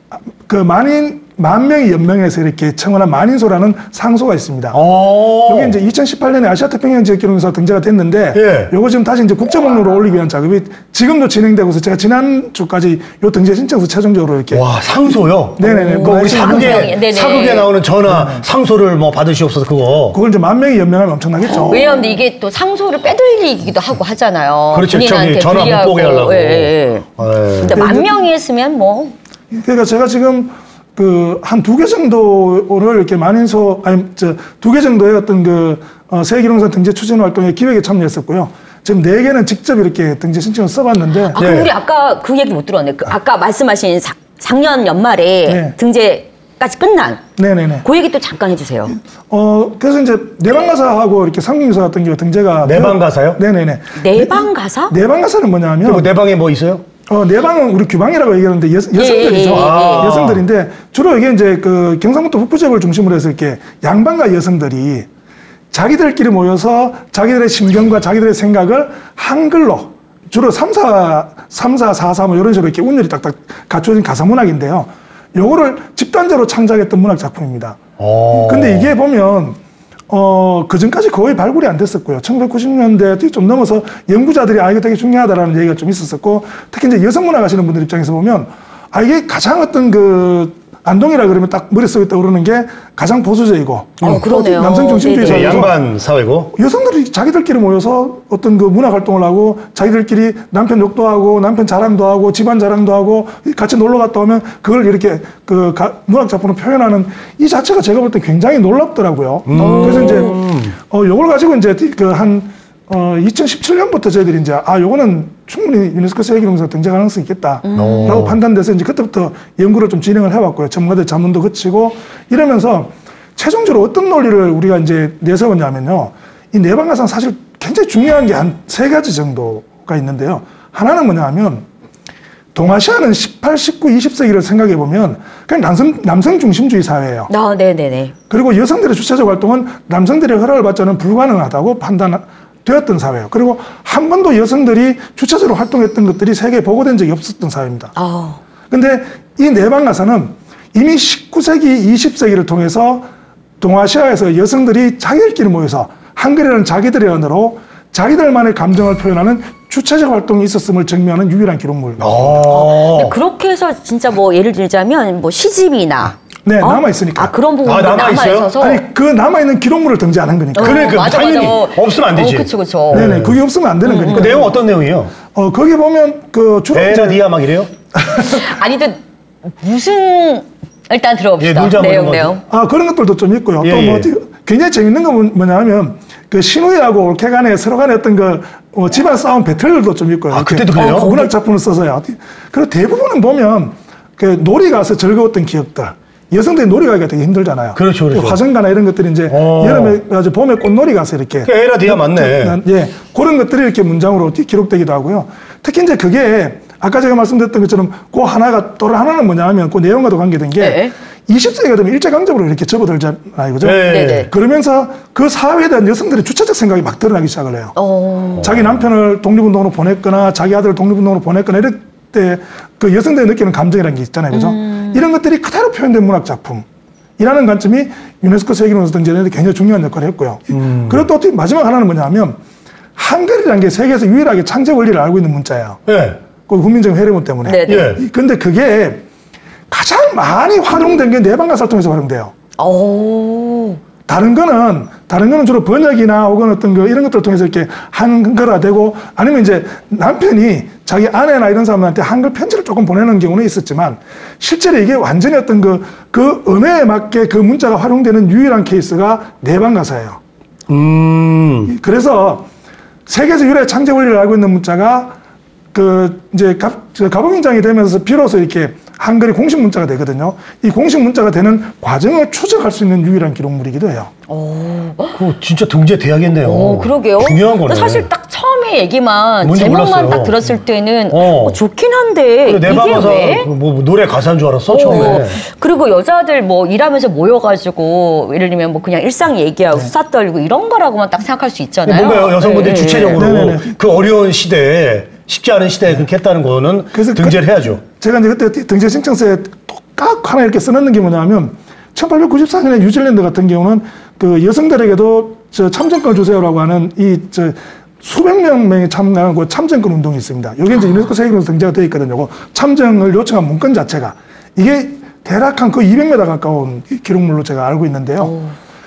그 만인 만 명이 연명해서 이렇게 청원한 만인소라는 상소가 있습니다. 어. 이게 이제 이천십팔 년에 아시아태평양 지역기록에서 등재가 됐는데, 예. 요거 지금 다시 이제 국제 목록으로 올리기 위한 작업이 지금도 진행되고 있어서 제가 지난주까지 요 등재 신청서 최종적으로 이렇게. 와, 상소요? 네네네. 그 우리 만 명이, 사극에, 네네. 사극에 나오는 전화, 상소를 뭐 받으시옵소서 그거. 그걸 이제 만 명이 연명하면 엄청나겠죠. 왜냐하면 이게 또 상소를 빼돌리기도 하고 하잖아요. 그렇죠. 본인한테 저기 전화 못 불리하고. 보게 하려고. 예, 예, 예. 예. 근데 만 명이 했으면 뭐. 그러니까 제가 지금 그 한 두 개 정도를 이렇게 만인소 아니 저 두 개 정도의 어떤 그 어, 세계기록상 등재 추진 활동에 기획에 참여했었고요. 지금 네 개는 직접 이렇게 등재 신청을 써봤는데 아, 그럼 네. 우리 아까 그 얘기 못 들었네. 그 아까 말씀하신 사, 작년 연말에 네. 등재까지 끝난 네네네. 그 얘기 또 잠깐 해주세요. 어 그래서 이제 내방가사하고 이렇게 상국유사 같은 경우 등재가 내방가사요? 네네네. 내방가사? 내방가사는 뭐냐면 뭐 내 방에 뭐 있어요? 어, 내방은 우리 규방이라고 얘기하는데 여, 여성들이죠. 예, 예, 예, 예. 여성들인데 주로 이게 이제 그 경상북도 북부 지역을 중심으로 해서 이렇게 양반과 여성들이 자기들끼리 모여서 자기들의 심경과 자기들의 생각을 한글로 주로 삼사, 삼사, 사사 뭐 이런 식으로 이렇게 운율이 딱딱 갖춰진 가사 문학인데요. 요거를 집단적으로 창작했던 문학 작품입니다. 어. 근데 이게 보면 어, 그 전까지 거의 발굴이 안 됐었고요. 천구백구십 년대 좀 넘어서 연구자들이 아, 이게 되게 중요하다라는 얘기가 좀 있었었고, 특히 이제 여성문학 하시는 분들 입장에서 보면, 아, 이게 가장 어떤 그, 안동이라 그러면 딱 머릿속에 떠오르는 게 가장 보수적이고, 어, 그러네요. 남성 중심주의 네네. 네, 사회에서 양반 사회고. 여성들이 자기들끼리 모여서 어떤 그 문화 활동을 하고 자기들끼리 남편 욕도 하고 남편 자랑도 하고 집안 자랑도 하고 같이 놀러 갔다 오면 그걸 이렇게 그 가, 문학 작품으로 표현하는 이 자체가 제가 볼 때 굉장히 놀랍더라고요. 그래서 이제 어 요걸 가지고 이제 그 한 어 이천십칠 년부터 저희들이 이제 아 요거는 충분히 유네스코 세계기록에서 등재 가능성이 있겠다라고 판단돼서 이제 그때부터 연구를 좀 진행을 해왔고요. 전문가들 자문도 거치고 이러면서 최종적으로 어떤 논리를 우리가 이제 내세웠냐면요. 이 내방가사는 사실 굉장히 중요한 게 한 세 가지 정도가 있는데요. 하나는 뭐냐 하면 동아시아는 십팔, 십구, 이십 세기를 생각해 보면 그냥 남성, 남성 중심주의 사회예요. 아, 네네네. 그리고 여성들의 주체적 활동은 남성들의 허락을 받지 않으면 불가능하다고 판단되었던 사회예요. 그리고 한 번도 여성들이 주체적으로 활동했던 것들이 세계에 보고된 적이 없었던 사회입니다. 아, 근데 이 내방가사는 이미 십구 세기, 이십 세기를 통해서 동아시아에서 여성들이 자기들끼리 모여서 한글이라는 자기들의 언어로 자기들만의 감정을 표현하는 주체적 활동이 있었음을 증명하는 유일한 기록물. 어. 근데 그렇게 해서 진짜 뭐 예를 들자면 뭐 시집이나 네, 어? 남아있으니까. 아, 그런 부분이 아, 남아있어요? 남아있어서 아니, 그 남아있는 기록물을 등재하는 거니까. 어, 그래, 그 맞아, 당연히 맞아. 없으면 안 되지. 어, 그쵸, 그쵸. 네네, 그게 없으면 안 되는 거니까. 그 내용 어떤 내용이에요? 어, 거기 보면 그 주로 에라 이제 니아 막 이래요? 아니, 또 무슨 일단 들어봅시다. 예, 문자 뭐 내용, 이런 거. 내용. 아, 그런 것들도 좀 있고요. 예, 또 뭐 예. 굉장히 재밌는 건 뭐냐 하면 그 신우이하고 올케 간에 서로 간에 어떤 그 어, 집안 싸움 배틀도 좀 있고요. 아, 이렇게. 그때도 그래요? 어, 문학 작품을 써서요. 그리고 대부분은 보면 그 놀이 가서 즐거웠던 기억들. 여성들이 놀이 가기가 되게 힘들잖아요. 그렇죠, 그렇죠. 화성가나 이런 것들이 이제 어. 여름에 아주 봄에 꽃놀이 가서 이렇게 그 에라 니아 맞네. 예, 그런 것들이 이렇게 문장으로 기록되기도 하고요. 특히 이제 그게 아까 제가 말씀드렸던 것처럼 그 하나가 또 하나는 뭐냐 하면 그 내용과도 관계된 게 네. 이십 세기가 되면 일제강점으로 이렇게 접어들잖아요. 그죠? 네. 네네. 그러면서 그 사회에 대한 여성들의 주체적 생각이 막 드러나기 시작을 해요. 어. 자기 남편을 독립운동으로 보냈거나 자기 아들을 독립운동으로 보냈거나 이럴 때 그 여성들이 느끼는 감정이라는 게 있잖아요. 그죠? 음. 이런 것들이 그대로 표현된 문학작품이라는 관점이 유네스코 세계문화재 등재에 굉장히 중요한 역할을 했고요. 음. 그리고 또 마지막 하나는 뭐냐 하면 한글이라는 게 세계에서 유일하게 창제 원리를 알고 있는 문자예요. 예. 그 국민적 회례문 때문에. 네네. 예. 근데 그게 가장 많이 활용된 게 내방가사를 통해서 활용돼요. 오. 다른 거는 다른 거는 주로 번역이나 혹은 어떤 거 이런 것들을 통해서 이렇게 하는 거라 되고 아니면 이제 남편이 자기 아내나 이런 사람들한테 한글 편지를 조금 보내는 경우는 있었지만 실제로 이게 완전히 어떤 그, 그 언어에 맞게 그 문자가 활용되는 유일한 케이스가 내방가사예요. 음. 그래서 세계에서 유일하게 창제 원리를 알고 있는 문자가 그 이제 가, 가봉인장이 되면서 비로소 이렇게 한글이 공식 문자가 되거든요. 이 공식 문자가 되는 과정을 추적할 수 있는 유일한 기록물이기도 해요. 오. 그거 진짜 등재돼야겠네요. 오, 그러게요. 중요한 거네. 사실 딱 처음에 얘기만 제목만 몰랐어요. 딱 들었을 때는 어. 어, 좋긴 한데 내 이게 방에서 왜? 뭐 노래 가사인 줄 알았어 처음에. 어, 그리고 여자들 뭐 일하면서 모여가지고 예를 들면 뭐 그냥 일상 얘기하고 네. 수다 떨고 이런 거라고만 딱 생각할 수 있잖아요. 뭔가 여성분들이 네. 주체적으로 네네네. 그 어려운 시대에 쉽지 않은 시대에 그렇게 했다는 거는 그래서 등재를 그, 해야죠. 제가 이제 그때 등재 신청서에 딱 하나 이렇게 써놓는 게 뭐냐면 천팔백구십사 년에 뉴질랜드 같은 경우는 그 여성들에게도 저 참정권을 주세요라고 하는 이 저 수백 명이 참가한 그 참정권 운동이 있습니다. 이게 이제 유네스코 세계문화유산 등재가 되어 있거든요. 참정을 요청한 문건 자체가 이게 대략 한 그 이백 미터 가까운 기록물로 제가 알고 있는데요. 오.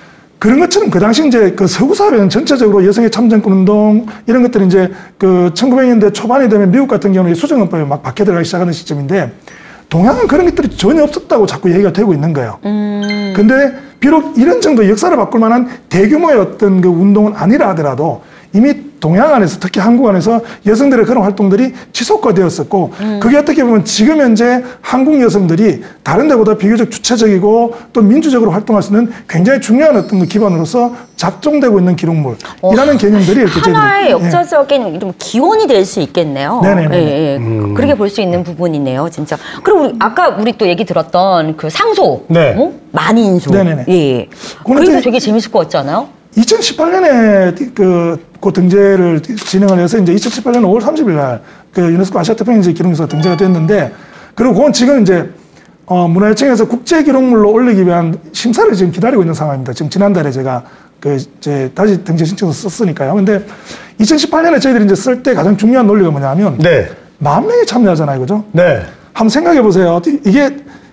그런 것처럼 그 당시 이제 그 서구 사회는 전체적으로 여성의 참정권 운동 이런 것들이 이제 그 천구백 년대 초반이 되면 미국 같은 경우는 수정헌법에 막 박혀 들어가기 시작하는 시점인데 동양은 그런 것들이 전혀 없었다고 자꾸 얘기가 되고 있는 거예요. 음. 근데 비록 이런 정도 역사를 바꿀 만한 대규모의 어떤 그 운동은 아니라 하더라도 이미 동양 안에서 특히 한국 안에서 여성들의 그런 활동들이 지속화되었었고 음. 그게 어떻게 보면 지금 현재 한국 여성들이 다른 데보다 비교적 주체적이고 또 민주적으로 활동할 수 있는 굉장히 중요한 어떤 그 기반으로서 작동되고 있는 기록물이라는 어, 개념들이 이렇게 하나의 저희들이, 예. 역사적인 이런 기원이 될 수 있겠네요. 네네네. 예, 예. 그렇게 볼 수 있는 부분이네요, 진짜. 그리고 우리 아까 우리 또 얘기 들었던 그 상소, 네. 어? 만인소, 네네네. 예, 그거는 그것도 이제- 되게 재밌을 것 같지 않아요? 이천십팔 년에 그, 그 등재를 진행을 해서 이제 이천십팔 년 오월 삼십일 날 그 유네스코 아시아 태평양지 기록유산으로 등재가 됐는데 그리고 그건 지금 이제 어, 문화유치에서 국제 기록물로 올리기 위한 심사를 지금 기다리고 있는 상황입니다. 지금 지난달에 제가 그 이제 다시 등재 신청서 썼으니까요. 근데 이천십팔 년에 저희들이 이제 쓸 때 가장 중요한 논리가 뭐냐면 네. 만 명이 참여하잖아요, 그죠? 네. 한번 생각해 보세요. 이게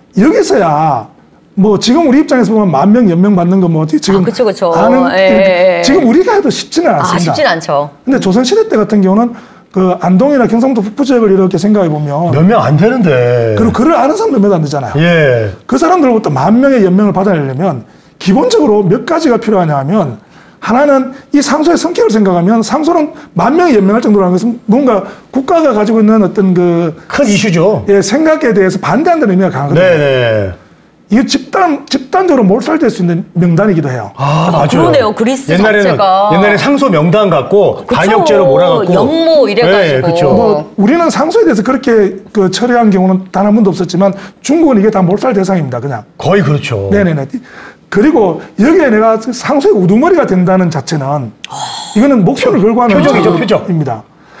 여기서야 뭐 지금 우리 입장에서 보면 만 명 연명 받는 거 뭐 지금 아, 그쵸, 그쵸. 아는 예, 예. 지금 우리가 해도 쉽지는 않습니다. 아, 쉽진 않죠. 근데 조선시대 때 같은 경우는 그 안동이나 경상도 북부 지역을 이렇게 생각해 보면 몇 명 안 되는데. 그리고 글을 아는 사람도 몇 안 되잖아요. 예. 그 사람들로부터 만 명의 연명을 받아내려면 기본적으로 몇 가지가 필요하냐 하면 하나는 이 상소의 성격을 생각하면 상소는 만 명이 연명할 정도라는 것은 뭔가 국가가 가지고 있는 어떤 그 큰 이슈죠. 예, 생각에 대해서 반대한다는 의미가 강하거든요. 네네. 이게 집단, 집단적으로 몰살될 수 있는 명단이기도 해요. 아, 맞아요. 그러네요. 그리스 옛날에는, 자체가. 옛날에 상소 명단 갖고 그쵸. 반역죄로 몰아갖고. 영모 이래가지고. 네, 그쵸. 뭐, 우리는 상소에 대해서 그렇게 그 처리한 경우는 단 한 번도 없었지만 중국은 이게 다 몰살 대상입니다, 그냥. 거의 그렇죠. 네네네. 그리고 여기에 내가 상소의 우두머리가 된다는 자체는 이거는 목숨을 걸고 하는 표적이죠, 표적. 입니다.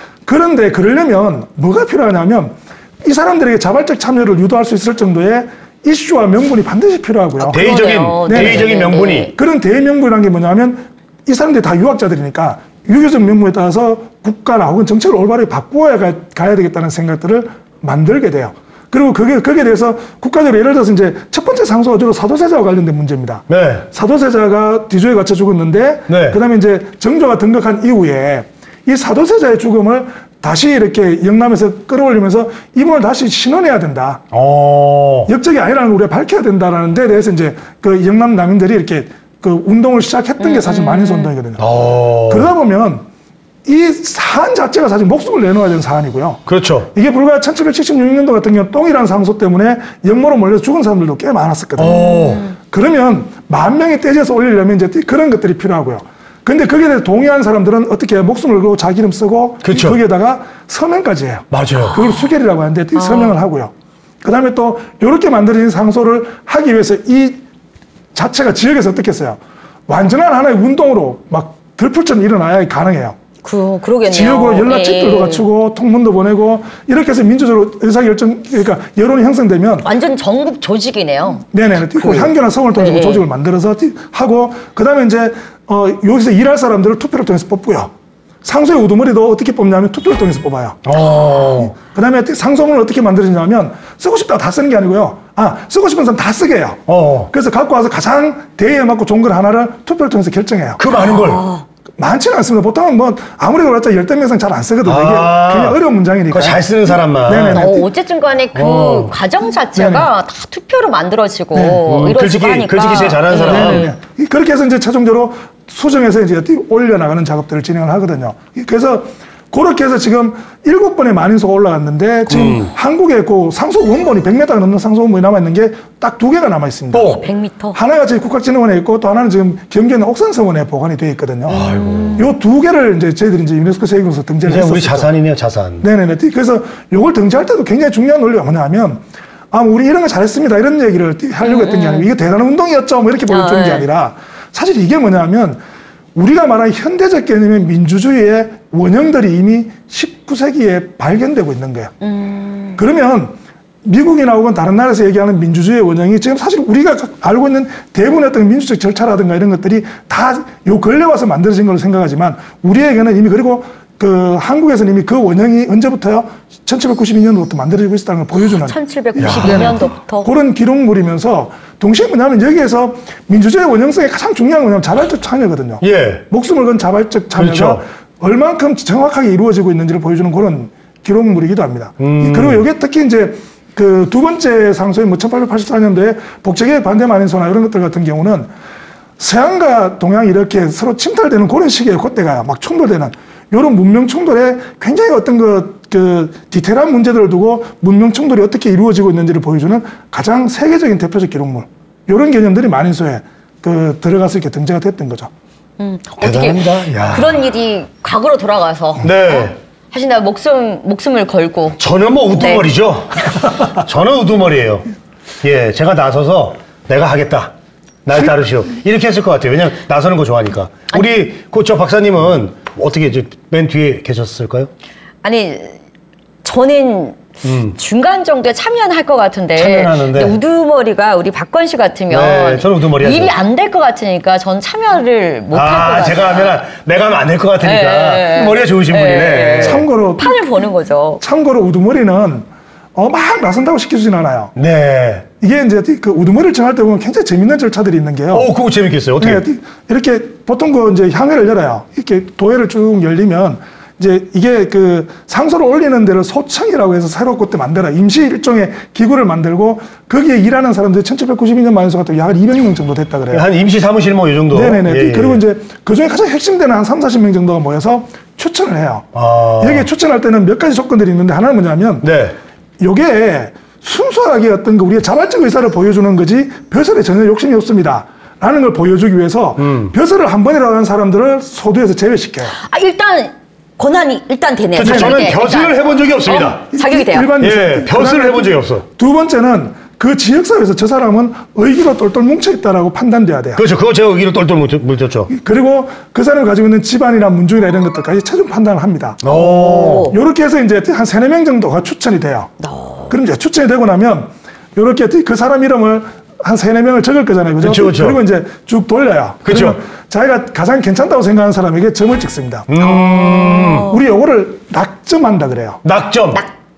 그런데 그러려면 뭐가 필요하냐면 이 사람들에게 자발적 참여를 유도할 수 있을 정도의 이슈와 명분이 반드시 필요하고요. 대의적인, 그러네요. 대의적인 네네네. 명분이. 그런 대의 명분이라는 게 뭐냐면 이 사람들이 다 유학자들이니까 유교적 명분에 따라서 국가나 혹은 정책을 올바르게 바꾸어야 가, 가야 되겠다는 생각들을 만들게 돼요. 그리고 그게, 거기에 대해서 국가적으로 예를 들어서 이제 첫 번째 상소가 주로 사도세자와 관련된 문제입니다. 네. 사도세자가 뒤조에 갇혀 죽었는데, 네. 그 다음에 이제 정조가 등극한 이후에 이 사도세자의 죽음을 다시 이렇게 영남에서 끌어올리면서 이분을 다시 신원해야 된다. 어. 역적이 아니라는 걸 우리가 밝혀야 된다라는 데 대해서 이제 그 영남 남인들이 이렇게 그 운동을 시작했던 게 사실 만인소 운동이거든요. 어. 그러다 보면 이 사안 자체가 사실 목숨을 내놓아야 되는 사안이고요. 그렇죠. 이게 불과 천칠백칠십육 년도 같은 경우 똥이라는 상소 때문에 역모로 몰려서 죽은 사람들도 꽤 많았었거든요. 어. 그러면 만 명이 떼져서 올리려면 이제 그런 것들이 필요하고요. 근데 거기에 대해서 동의한 사람들은 어떻게 해요? 목숨을 걸고 자기 이름 쓰고 그렇죠. 거기에다가 서명까지 해요. 맞아요. 그걸 수결이라고 하는데 서명을 하고요. 그 다음에 또 이렇게 만들어진 상소를 하기 위해서 이 자체가 지역에서 어떻게 했어요? 완전한 하나의 운동으로 막 들풀처럼 일어나야 가능해요. 그, 그러겠네요. 지역으로 연락책들도 예. 갖추고 통문도 보내고 이렇게 해서 민주적으로 의사결정 그러니까 여론이 형성되면 완전 전국 조직이네요. 네네 그 향교나 성을 통해서 네. 조직을 만들어서 하고 그다음에 이제 어 여기서 일할 사람들을 투표를 통해서 뽑고요. 상소의 우두머리도 어떻게 뽑냐면 투표를 통해서 뽑아요. 어. 그다음에 상소문을 어떻게 만들어지냐면 쓰고 싶다고 다 쓰는 게 아니고요. 아 쓰고 싶은 사람 다 쓰게 해요. 어. 그래서 갖고 와서 가장 대의에 맞고 좋은 걸 하나를 투표를 통해서 결정해요. 그 많은 걸. 많지는 않습니다. 보통은 뭐 아무리 그렇다 열댓 명 이상 잘 안 쓰거든요. 이게 아, 굉장히 어려운 문장이니까. 그거 잘 쓰는 사람만. 네네네. 어, 어쨌든 간에 그 어. 과정 자체가 네네. 다 투표로 만들어지고 음, 이러지고 글짓기, 하니까. 글짓기 제일 잘하는 사람. 네네네. 그렇게 해서 이제 최종적으로 수정해서 이제 올려나가는 작업들을 진행을 하거든요. 그래서 그렇게 해서 지금 일곱 번의 만인소가 올라갔는데 지금 음. 한국에 그 상속 원본이 백 미터가 넘는 상속 원본이 남아있는 게 딱 두 개가 남아있습니다. 또 백 미터. 하나가 지금 국학진흥원에 있고 또 하나는 지금 경기에 있는 옥산서원에 보관이 되어 있거든요. 요 두 개를 이제 저희들이 이제 유네스코 세계공사 등재를 이제 했었죠. 우리 자산이네요, 자산. 네네네. 그래서 요걸 등재할 때도 굉장히 중요한 논리가 뭐냐면 아, 우리 이런 거 잘했습니다. 이런 얘기를 하려고 했던 게 아니고 이게 대단한 운동이었죠. 뭐 이렇게 보여주는 아, 게 네. 아니라 사실 이게 뭐냐면 우리가 말하는 현대적 개념의 민주주의의 원형들이 이미 십구 세기에 발견되고 있는 거예요. 음. 그러면 미국이나 혹은 다른 나라에서 얘기하는 민주주의의 원형이 지금 사실 우리가 알고 있는 대부분의 어떤 민주적 절차라든가 이런 것들이 다 요 근래 와서 만들어진 걸로 생각하지만 우리에게는 이미 그리고 그 한국에서는 이미 그 원형이 언제부터요? 천칠백구십이 년도부터 만들어지고 있다는 걸 보여주는 천칠백구십이 년도부터. 그런 기록물이면서 동시에 뭐냐면 여기에서 민주주의 원형성의 가장 중요한 건 뭐냐면 자발적 참여거든요. 예. 목숨을 건 자발적 참여가 그렇죠. 얼만큼 정확하게 이루어지고 있는지를 보여주는 그런 기록물이기도 합니다. 음. 그리고 이게 특히 이제 그 두 번째 상소인 뭐 천팔백팔십사 년도에 복제계 반대 만인소나 이런 것들 같은 경우는 서양과 동양이 이렇게 서로 침탈되는 그런 시기에 그때가 막 충돌되는 이런 문명 충돌에 굉장히 어떤 그, 그 디테일한 문제들을 두고 문명 충돌이 어떻게 이루어지고 있는지를 보여주는 가장 세계적인 대표적 기록물. 이런 개념들이 만인소에 그 들어가서 이렇게 등재가 됐던 거죠. 음, 어떻게 대단합니다. 야. 그런 일이 과거로 돌아가서 네. 하신다 목숨 목숨을 걸고. 저는 뭐 우두머리죠. 저는 우두머리예요. 예, 제가 나서서 내가 하겠다. 날 따르시오. 이렇게 했을 것 같아요. 왜냐면 나서는 거 좋아하니까. 우리 그 저 박사님은 어떻게 이제 맨 뒤에 계셨을까요? 아니 저는 음. 중간 정도에 참여는 할 것 같은데 참여하는데. 근데 우두머리가 우리 박건 씨 같으면 네, 저는 우두머리 하죠. 일이 안 될 것 같으니까 전 참여를 못 할 것 아, 같아요. 제가 하면 내가 하면 안 될 것 같으니까. 네. 머리가 좋으신 네. 분이네. 참고로 판을 보는 거죠. 참고로 우두머리는 어, 막 나선다고 시키진 않아요. 네. 이게 이제 그 우두머리를 정할 때 보면 굉장히 재밌는 절차들이 있는 게요. 오, 그거 재밌겠어요. 어떻게? 네, 이렇게 보통 그 이제 향회를 열어요. 이렇게 도회를 쭉 열리면 이제 이게 그 상소를 올리는 데를 소청이라고 해서 새로 그때 만들어 임시 일종의 기구를 만들고 거기에 일하는 사람들이 천칠백구십이 년 만인소 같은 약 이백 명 정도 됐다 그래요. 한 임시 사무실 뭐 이 정도. 네네네. 예, 예. 그리고 이제 그 중에 가장 핵심되는 한 삼사십 명 정도가 모여서 추천을 해요. 아. 여기에 추천할 때는 몇 가지 조건들이 있는데 하나는 뭐냐면 네. 요게 순수하게 어떤 거 우리의 자발적 의사를 보여주는 거지 벼슬에 전혀 욕심이 없습니다. 라는 걸 보여주기 위해서 음. 벼슬을 한 번이라도 하는 사람들을 소두에서 제외시켜요. 아 일단 권한이 일단 되네요. 그렇죠. 저는 자격이 돼. 벼슬을 일단. 해본 적이 없습니다. 어, 자격이 돼요. 일반 예, 벼슬을 해본 적이 없어. 두 번째는 그 지역사회에서 저 사람은 의기로 똘똘 뭉쳐있다라고 판단돼야 돼요. 그렇죠. 그거 제가 의기로 똘똘 뭉- 뭉쳤죠. 그리고 그 사람이 가지고 있는 집안이나 문중이나 이런 것들까지 최종 판단을 합니다. 오. 요렇게 해서 이제 한 세네 명 정도가 추천이 돼요. 그럼 이제 추천이 되고 나면 요렇게 그 사람 이름을 한 세네 명을 적을 거잖아요. 그죠? 그쵸, 그쵸. 그리고 이제 쭉 돌려요. 그쵸. 그러면 자기가 가장 괜찮다고 생각하는 사람에게 점을 찍습니다. 음. 우리 요거를 낙점한다 그래요. 낙점.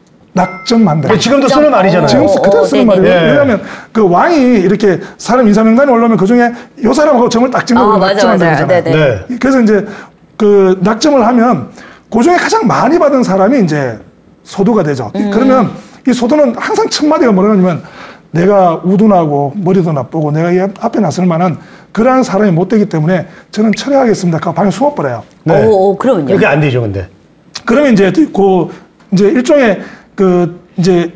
낙점한다. 네, 지금도 쓰는 말이잖아요. 지금 어, 그대로 어, 쓰는 네네. 말이에요. 예. 왜냐하면 그 왕이 이렇게 사람 인사명단에 올라오면 그 중에 요 사람하고 점을 딱 찍는 아, 걸 맞아, 낙점한다 맞아요. 그러잖아요. 네네. 네. 그래서 이제 그 낙점을 하면 그 중에 가장 많이 받은 사람이 이제 소두가 되죠. 음. 그러면 이 소두는 항상 첫 마디가 뭐냐면 내가 우둔하고 머리도 나쁘고 내가 이 앞에 나설 만한 그러한 사람이 못 되기 때문에 저는 철회하겠습니다. 그 방에 숨어버려요. 네. 오, 오, 그러면요. 그게 안 되죠, 근데. 그러면 이제 그 이제 일종의 그 이제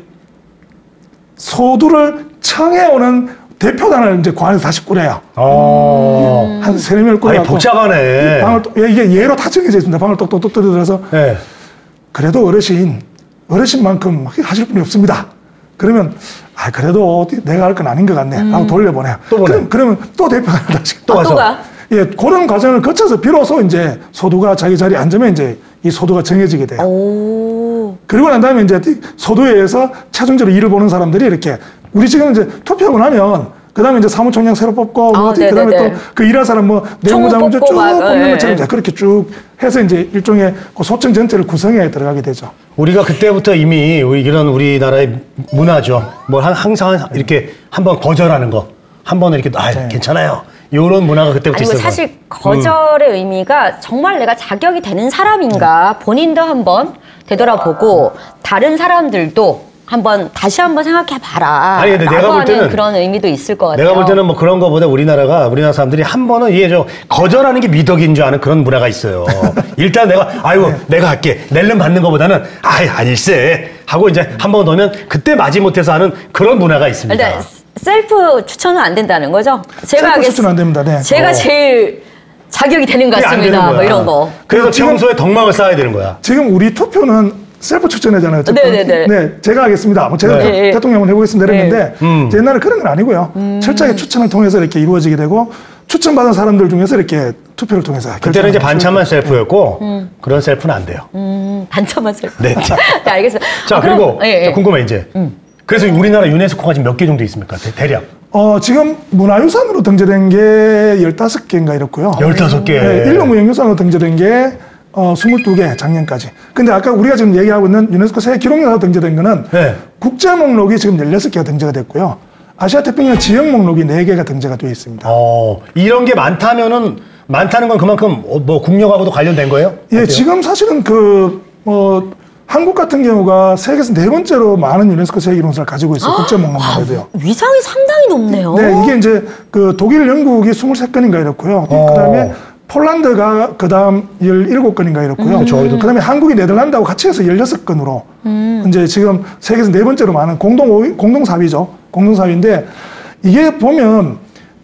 소두를 청해오는 대표단을 이제 관에서 다시 꾸려요. 어. 한 세네 명을 아니, 꾸려갖고 복잡하네. 방을 또, 이게 예로 다 정해져 있습니다. 방을 똑똑똑 들어서 네. 그래도 어르신 어르신만큼 하실 분이 없습니다. 그러면 아 그래도 내가 할 건 아닌 것 같네. 라고 돌려보내요. 또 보내. 그럼, 그러면 또 대표단을 다시 또 아, 와서. 또 가? 예, 그런 과정을 거쳐서 비로소 이제 소두가 자기 자리에 앉으면 이제 이 소두가 정해지게 돼요. 오. 그리고 난 다음에 이제 소두에 의해서 최종적으로 일을 보는 사람들이 이렇게 우리 지금 이제 투표하고 나면 그 다음에 이제 사무총장 새로 뽑고 아, 뭐 그 다음에 네네네. 또 그 일할 사람 뭐 내무장관 쭉 뽑고 막, 뽑는 예. 것처럼 이제 그렇게 쭉 해서 이제 일종의 그 소청 전체를 구성해 들어가게 되죠. 우리가 그때부터 이미 우리 이런 우리나라의 문화죠. 뭐 한- 항상 이렇게 한번 거절하는 거. 한 번은 이렇게 아, 네. 괜찮아요. 이런 문화가 그때부터 아니고 있었던 사실 거절의 음. 의미가 정말 내가 자격이 되는 사람인가 본인도 한번 되돌아보고 다른 사람들도 한번 다시 한번 생각해봐라. 아니 근데 내가 볼 때는 그런 의미도 있을 것 같아요. 내가 볼 때는 뭐 그런 거보다 우리나라가 우리나라 사람들이 한 번은 이게 좀 거절하는 게 미덕인 줄 아는 그런 문화가 있어요. 일단 내가 아이고 네. 내가 할게 낼름 받는 거보다는 아이 아닐세 하고 이제 한 번 넣으면 그때 마지못해서 하는 그런 문화가 있습니다. 일단 셀프 추천은 안 된다는 거죠? 제가 셀프 추천 안 됩니다. 네. 제가 어. 제일 자격이 되는 것 같습니다. 뭐 이런 거. 그래서 평소에 덕망을 쌓아야 되는 거야. 지금 우리 투표는 셀프 추천이잖아요. 네네네. 네, 제가 하겠습니다. 뭐 제가 네. 대통령 한번 해보겠습니다. 네. 이랬는데 음. 옛날에 그런 건 아니고요. 음. 철저하게 추천을 통해서 이렇게 이루어지게 되고 추천받은 사람들 중에서 이렇게 투표를 통해서 그때는 이제 반찬만 셀프였고 음. 그런 셀프는 안 돼요. 음, 반찬만 셀프. 네. 네, 알겠습니다. 자 아, 그리고 그럼, 예, 예. 궁금해 이제. 음. 그래서 우리나라 유네스코가 지금 몇 개 정도 있습니까? 대략. 어, 지금 문화유산으로 등재된 게 열다섯 개인가 이렇고요. 열다섯 개. 네, 인류무형유산으로 등재된 게 어, 스물두 개 작년까지. 근데 아까 우리가 지금 얘기하고 있는 유네스코 세계 기록유산으로 등재된 거는 네. 국제 목록이 지금 열여섯 개가 등재가 됐고요. 아시아 태평양 지역 목록이 네 개가 등재가 되어 있습니다. 어, 이런 게 많다면은 많다는 건 그만큼 뭐 국력하고도 관련된 거예요? 예, 어때요? 지금 사실은 그 뭐 한국 같은 경우가 세계에서 네 번째로 많은 유네스코 세계기록유산을 가지고 있어요. 국제 목록만 해도요. 위상이 상당히 높네요. 네, 이게 이제 그 독일, 영국이 스물세 건인가 이렇고요. 어. 그다음에 폴란드가 그 다음 열일곱 건인가 이렇고요. 음. 그 다음에 한국이 네덜란드하고 같이 해서 열여섯 건으로 음. 이제 지금 세계에서 네 번째로 많은 공동 오 위, 공동 사 위죠. 공동 사 위인데 이게 보면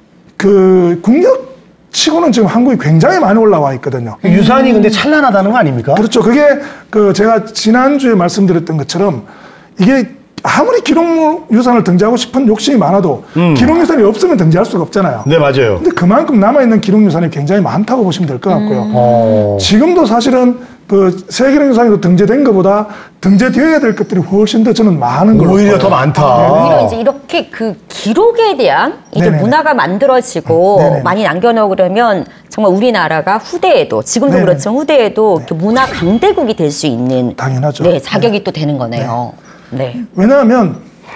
그 국력 치고는 지금 한국이 굉장히 많이 올라와 있거든요. 유산이 근데 찬란하다는 거 아닙니까? 그렇죠. 그게 그 제가 지난주에 말씀드렸던 것처럼 이게 아무리 기록유산을 등재하고 싶은 욕심이 많아도 음. 기록유산이 없으면 등재할 수가 없잖아요. 네, 맞아요. 근데 그만큼 남아있는 기록유산이 굉장히 많다고 보시면 될 것 같고요. 음. 어. 지금도 사실은 그 세계기록유산으로 등재된 것보다 등재되어야 될 것들이 훨씬 더 저는 많은 걸로 오히려 봐요. 더 많다. 오히려 이제 이렇게 그 기록에 대한 이제 네네네. 문화가 만들어지고 네네네. 많이 남겨놓고 그러면 정말 우리나라가 후대에도 지금도 네네. 그렇지만 후대에도 네. 문화 강대국이 될 수 있는 당연하죠. 네, 자격이 네. 또 되는 거네요. 네. 네. 왜냐하면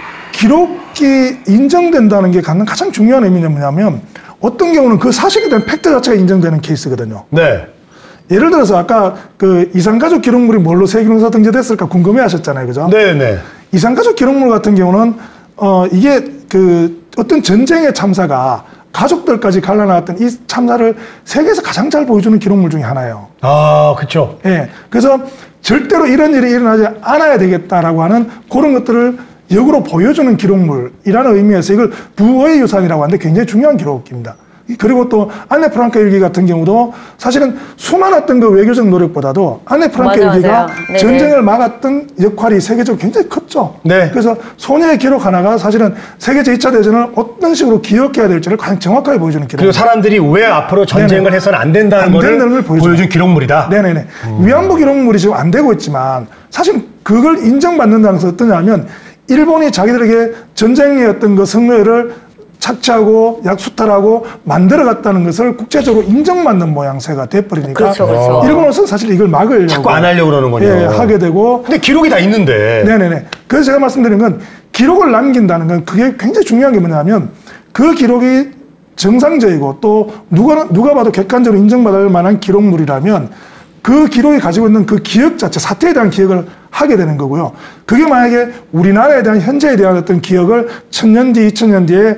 기록이 인정된다는 게 갖는 가장 중요한 의미는 뭐냐면 어떤 경우는 그 사실에 대한 팩트 자체가 인정되는 케이스거든요. 네. 예를 들어서 아까 그 이산가족 기록물이 뭘로 세계기록유산 등재됐을까 궁금해 하셨잖아요. 그죠? 네네. 이산가족 기록물 같은 경우는 어 이게 그 어떤 전쟁의 참사가 가족들까지 갈라나갔던 이 참사를 세계에서 가장 잘 보여주는 기록물 중에 하나예요. 아, 그렇죠. 예. 그래서 절대로 이런 일이 일어나지 않아야 되겠다라고 하는 그런 것들을 역으로 보여주는 기록물이라는 의미에서 이걸 부의 유산이라고 하는데 굉장히 중요한 기록입니다. 그리고 또 안네 프랑크 일기 같은 경우도 사실은 수많았던 그 외교적 노력보다도 안네 프랑크 맞아, 일기가 네네. 전쟁을 막았던 역할이 세계적으로 굉장히 컸죠. 네. 그래서 소녀의 기록 하나가 사실은 세계 제이 차 대전을 어떤 식으로 기억해야 될지를 가장 정확하게 보여주는 기록. 그리고 사람들이 왜 앞으로 전쟁을 네네. 해서는 안 된다는 안 거를 걸 보여준 기록물이다. 네네네. 음. 위안부 기록물이 지금 안 되고 있지만 사실 그걸 인정받는다는 것은 어떠냐면 일본이 자기들에게 전쟁의 어떤 그 성노예를 착취하고 약수탈하고 만들어갔다는 것을 국제적으로 인정받는 모양새가 돼버리니까 그렇죠, 그렇죠. 일본으로서는 사실 이걸 막으려고 자꾸 안 하려고 그러는군요. 예, 하게 되고 근데 기록이 다 있는데. 네네네. 그래서 제가 말씀드린 건 기록을 남긴다는 건 그게 굉장히 중요한 게 뭐냐면 그 기록이 정상적이고 또 누가 누가 봐도 객관적으로 인정받을 만한 기록물이라면 그 기록이 가지고 있는 그 기억 자체, 사태에 대한 기억을 하게 되는 거고요. 그게 만약에 우리나라에 대한 현재에 대한 어떤 기억을 천년 뒤, 이천 년 뒤에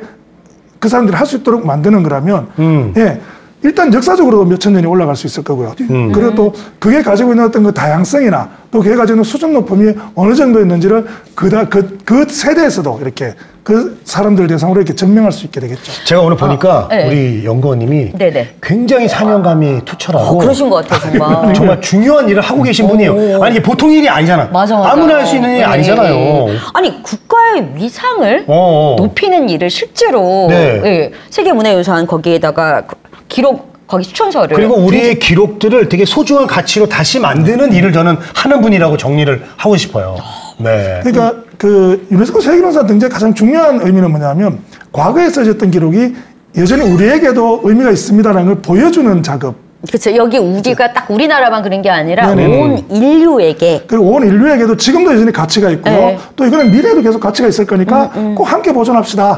그 사람들이 할 수 있도록 만드는 거라면, 음. 예, 일단 역사적으로도 몇천 년이 올라갈 수 있을 거고요. 음. 그리고 또 그게 가지고 있는 어떤 그 다양성이나 또 그게 가지고 있는 수준 높음이 어느 정도였는지를 그다 그, 그 세대에서도 이렇게 그 사람들 대상으로 이렇게 증명할 수 있게 되겠죠. 제가 오늘 보니까 아, 네. 우리 연구원님이 네네. 굉장히 사명감이 투철하고 어, 그러신 것 같아요, 정말. 정말 중요한 일을 하고 계신 분이에요. 아니 이게 보통 일이 아니잖아. 맞아, 맞아. 아무나 할 수 있는 일이 네. 아니잖아요. 아니 국가의 위상을 어어. 높이는 일을 실제로 네. 예, 세계문화유산 거기에다가 기록 거기 추천서를 그리고 우리의 기록들을 되게 소중한 가치로 다시 만드는 일을 저는 하는 분이라고 정리를 하고 싶어요. 네. 그러니까 그 유네스코 세계기록유산 등재 가장 중요한 의미는 뭐냐면 과거에 써졌던 기록이 여전히 우리에게도 의미가 있습니다라는 걸 보여주는 작업. 그렇죠. 여기 우리가 딱 우리나라만 그런 게 아니라 네네. 온 인류에게 그리고 온 인류에게도 지금도 여전히 가치가 있고요. 네. 또 이거는 미래에도 계속 가치가 있을 거니까 음, 음. 꼭 함께 보존합시다.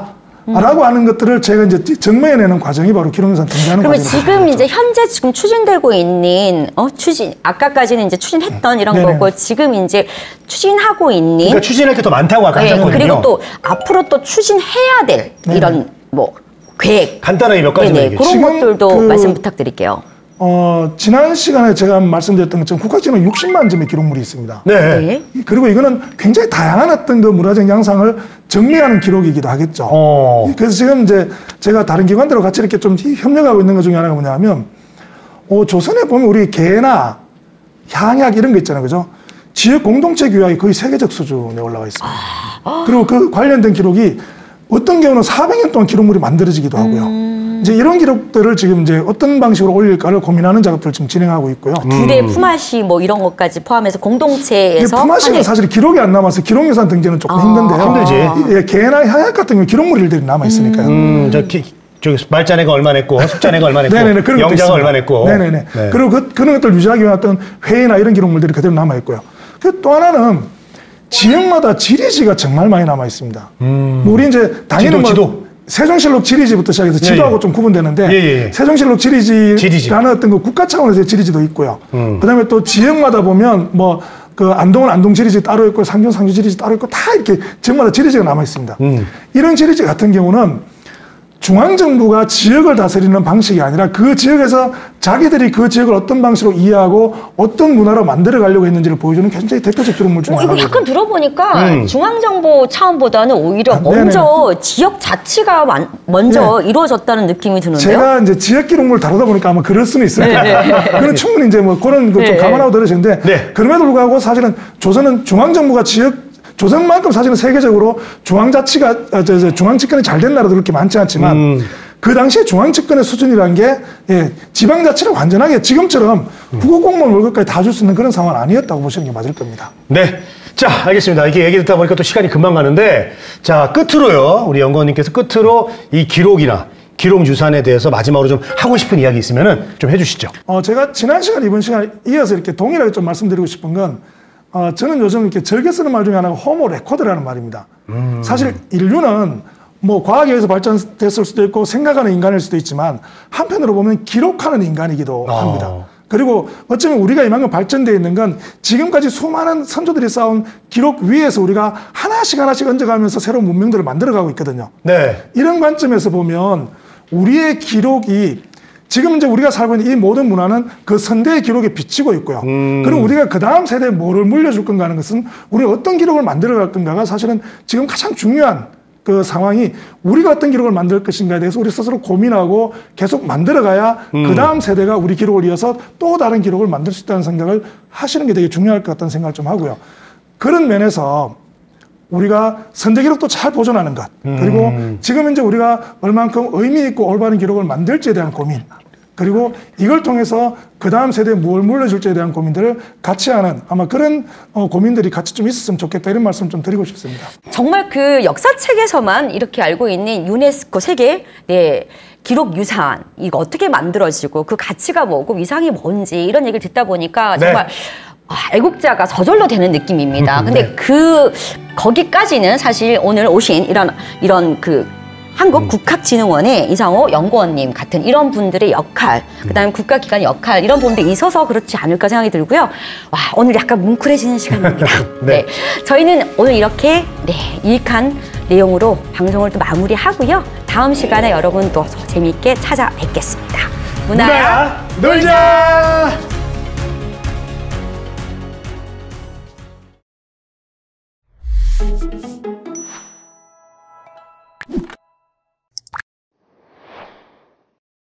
라고 하는 것들을 제가 이제 증명해내는 과정이 바로 기록유산 등재하는 그러면 과정이라고 지금 하죠. 이제 현재 지금 추진되고 있는 어 추진 아까까지는 이제 추진했던 이런 네네. 거고 지금 이제 추진하고 있는 그러니까 추진할 게 더 많다고 아까 네, 하셨거든요. 그리고 또 앞으로 또 추진해야 될 이런 뭐 계획 간단하게 몇 가지만 네네, 얘기해 그런 주시죠. 지금 것들도 그- 말씀 부탁드릴게요. 어, 지난 시간에 제가 말씀드렸던 것처럼 국학지는 육십만 점의 기록물이 있습니다. 네. 네. 그리고 이거는 굉장히 다양한 어떤 그 문화적 양상을 정리하는 기록이기도 하겠죠. 어. 그래서 지금 이제 제가 다른 기관들과 같이 이렇게 좀 협력하고 있는 것 중에 하나가 뭐냐면, 어, 조선에 보면 우리 개나 향약 이런 거 있잖아요. 그죠? 지역 공동체 규약이 거의 세계적 수준에 올라와 있습니다. 그리고 그 관련된 기록이 어떤 경우는 사백 년 동안 기록물이 만들어지기도 하고요. 음. 이제 이런 기록들을 지금 이제 어떤 방식으로 올릴까를 고민하는 작업들을 지금 진행하고 있고요. 불의 품앗이 뭐 이런 것까지 포함해서 이게 공동체에서 품앗이는 하는- 사실 기록이 안 남아서 기록유산 등재는 조금 아. 힘든데요. 힘들지. 예, 개나 향약 같은 경우 기록물 일들이 남아 있으니까요. 음, 저, 기, 저기 말자네가 얼마 냈고, 숙자네가 얼마 냈고, 네네네, 그런 것도 영자가 있습니다. 얼마 냈고. 네네네. 네. 그리고 그, 그런 것들 유지하기 위한 어떤 회의나 이런 기록물들이 그대로 남아 있고요. 그 또 하나는 지역마다 지리지가 정말 많이 남아 있습니다. 음. 뭐 우리 이제 당연히 지도, 뭐 지도. 세종실록 지리지부터 시작해서 지도하고 예, 예. 좀 구분되는데 예, 예, 예. 세종실록 지리지라는 지리지. 어떤 그 국가 차원에서의 지리지도 있고요. 음. 그다음에 또 지역마다 보면 뭐 그 안동은 안동 지리지 따로 있고 상주는 상주 지리지 따로 있고 다 이렇게 지역마다 지리지가 남아 있습니다. 음. 이런 지리지 같은 경우는 중앙정부가 지역을 다스리는 방식이 아니라 그 지역에서 자기들이 그 지역을 어떤 방식으로 이해하고 어떤 문화로 만들어 가려고 했는지를 보여주는 굉장히 대표적 기록물 중에 뭐 이거 하나거든요. 약간 들어보니까 음. 중앙정보 차원보다는 오히려 아, 먼저 지역 자치가 만- 먼저 이루어졌다는 느낌이 드는데요. 제가 이제 지역 기록물 다루다 보니까 아마 그럴 수는 있을 거예요. 그건 충분히 이제 뭐 그런 거 좀 네. 감안하고 들으시는데 네. 그럼에도 불구하고 사실은 조선은 중앙정부가 지역 조선만큼 사실은 세계적으로 중앙자치가 아, 저, 저, 중앙집권이 잘 된 나라도 그렇게 많지 않지만 음. 그 당시에 중앙집권의 수준이라는 게 예, 지방자치를 완전하게 지금처럼 국어공무원 월급까지 다 줄 수 있는 그런 상황은 아니었다고 보시는 게 맞을 겁니다. 네. 자, 알겠습니다. 이렇게 얘기 듣다 보니까 또 시간이 금방 가는데, 자, 끝으로요. 우리 연구원님께서 끝으로 이 기록이나 기록유산에 대해서 마지막으로 좀 하고 싶은 이야기 있으면은 좀 해주시죠. 어, 제가 지난 시간, 이번 시간 이어서 이렇게 동일하게 좀 말씀드리고 싶은 건, 어, 저는 요즘 이렇게 즐겨 쓰는 말 중에 하나가 호모 레코드라는 말입니다. 음. 사실 인류는 뭐 과학에 의해서 발전됐을 수도 있고 생각하는 인간일 수도 있지만 한편으로 보면 기록하는 인간이기도 아. 합니다. 그리고 어쩌면 우리가 이만큼 발전되어 있는 건 지금까지 수많은 선조들이 쌓은 기록 위에서 우리가 하나씩 하나씩 얹어가면서 새로운 문명들을 만들어가고 있거든요. 네. 이런 관점에서 보면 우리의 기록이 지금 이제 우리가 살고 있는 이 모든 문화는 그 선대의 기록에 비치고 있고요. 음. 그리고 우리가 그 다음 세대에 뭐를 물려줄 건가 하는 것은 우리가 어떤 기록을 만들어갈 건가가 사실은 지금 가장 중요한 그 상황이 우리가 어떤 기록을 만들 것인가에 대해서 우리 스스로 고민하고 계속 만들어가야 음. 그 다음 세대가 우리 기록을 이어서 또 다른 기록을 만들 수 있다는 생각을 하시는 게 되게 중요할 것 같다는 생각을 좀 하고요. 그런 면에서 우리가 선대 기록도 잘 보존하는 것, 그리고 음. 지금 이제 우리가 얼만큼 의미 있고 올바른 기록을 만들지에 대한 고민, 그리고 이걸 통해서 그 다음 세대에 뭘 물려줄지에 대한 고민들을 같이 하는 아마 그런 어, 고민들이 같이 좀 있었으면 좋겠다 이런 말씀 좀 드리고 싶습니다. 정말 그 역사책에서만 이렇게 알고 있는 유네스코 세계 네, 기록 유산 이거 어떻게 만들어지고 그 가치가 뭐고 위상이 뭔지 이런 얘기를 듣다 보니까 네. 정말 아, 애국자가 저절로 되는 느낌입니다. 근데 네. 그 거기까지는 사실 오늘 오신 이런 이런 그 한국 국학진흥원의 이상호 연구원님 같은 이런 분들의 역할, 그다음에 국가기관의 역할 이런 부분들이 있어서 그렇지 않을까 생각이 들고요. 와 오늘 약간 뭉클해지는 시간입니다. 네. 네. 저희는 오늘 이렇게 네, 유익한 내용으로 방송을 또 마무리하고요. 다음 시간에 여러분 또 재미있게 찾아뵙겠습니다. 문화야 문화야 놀자!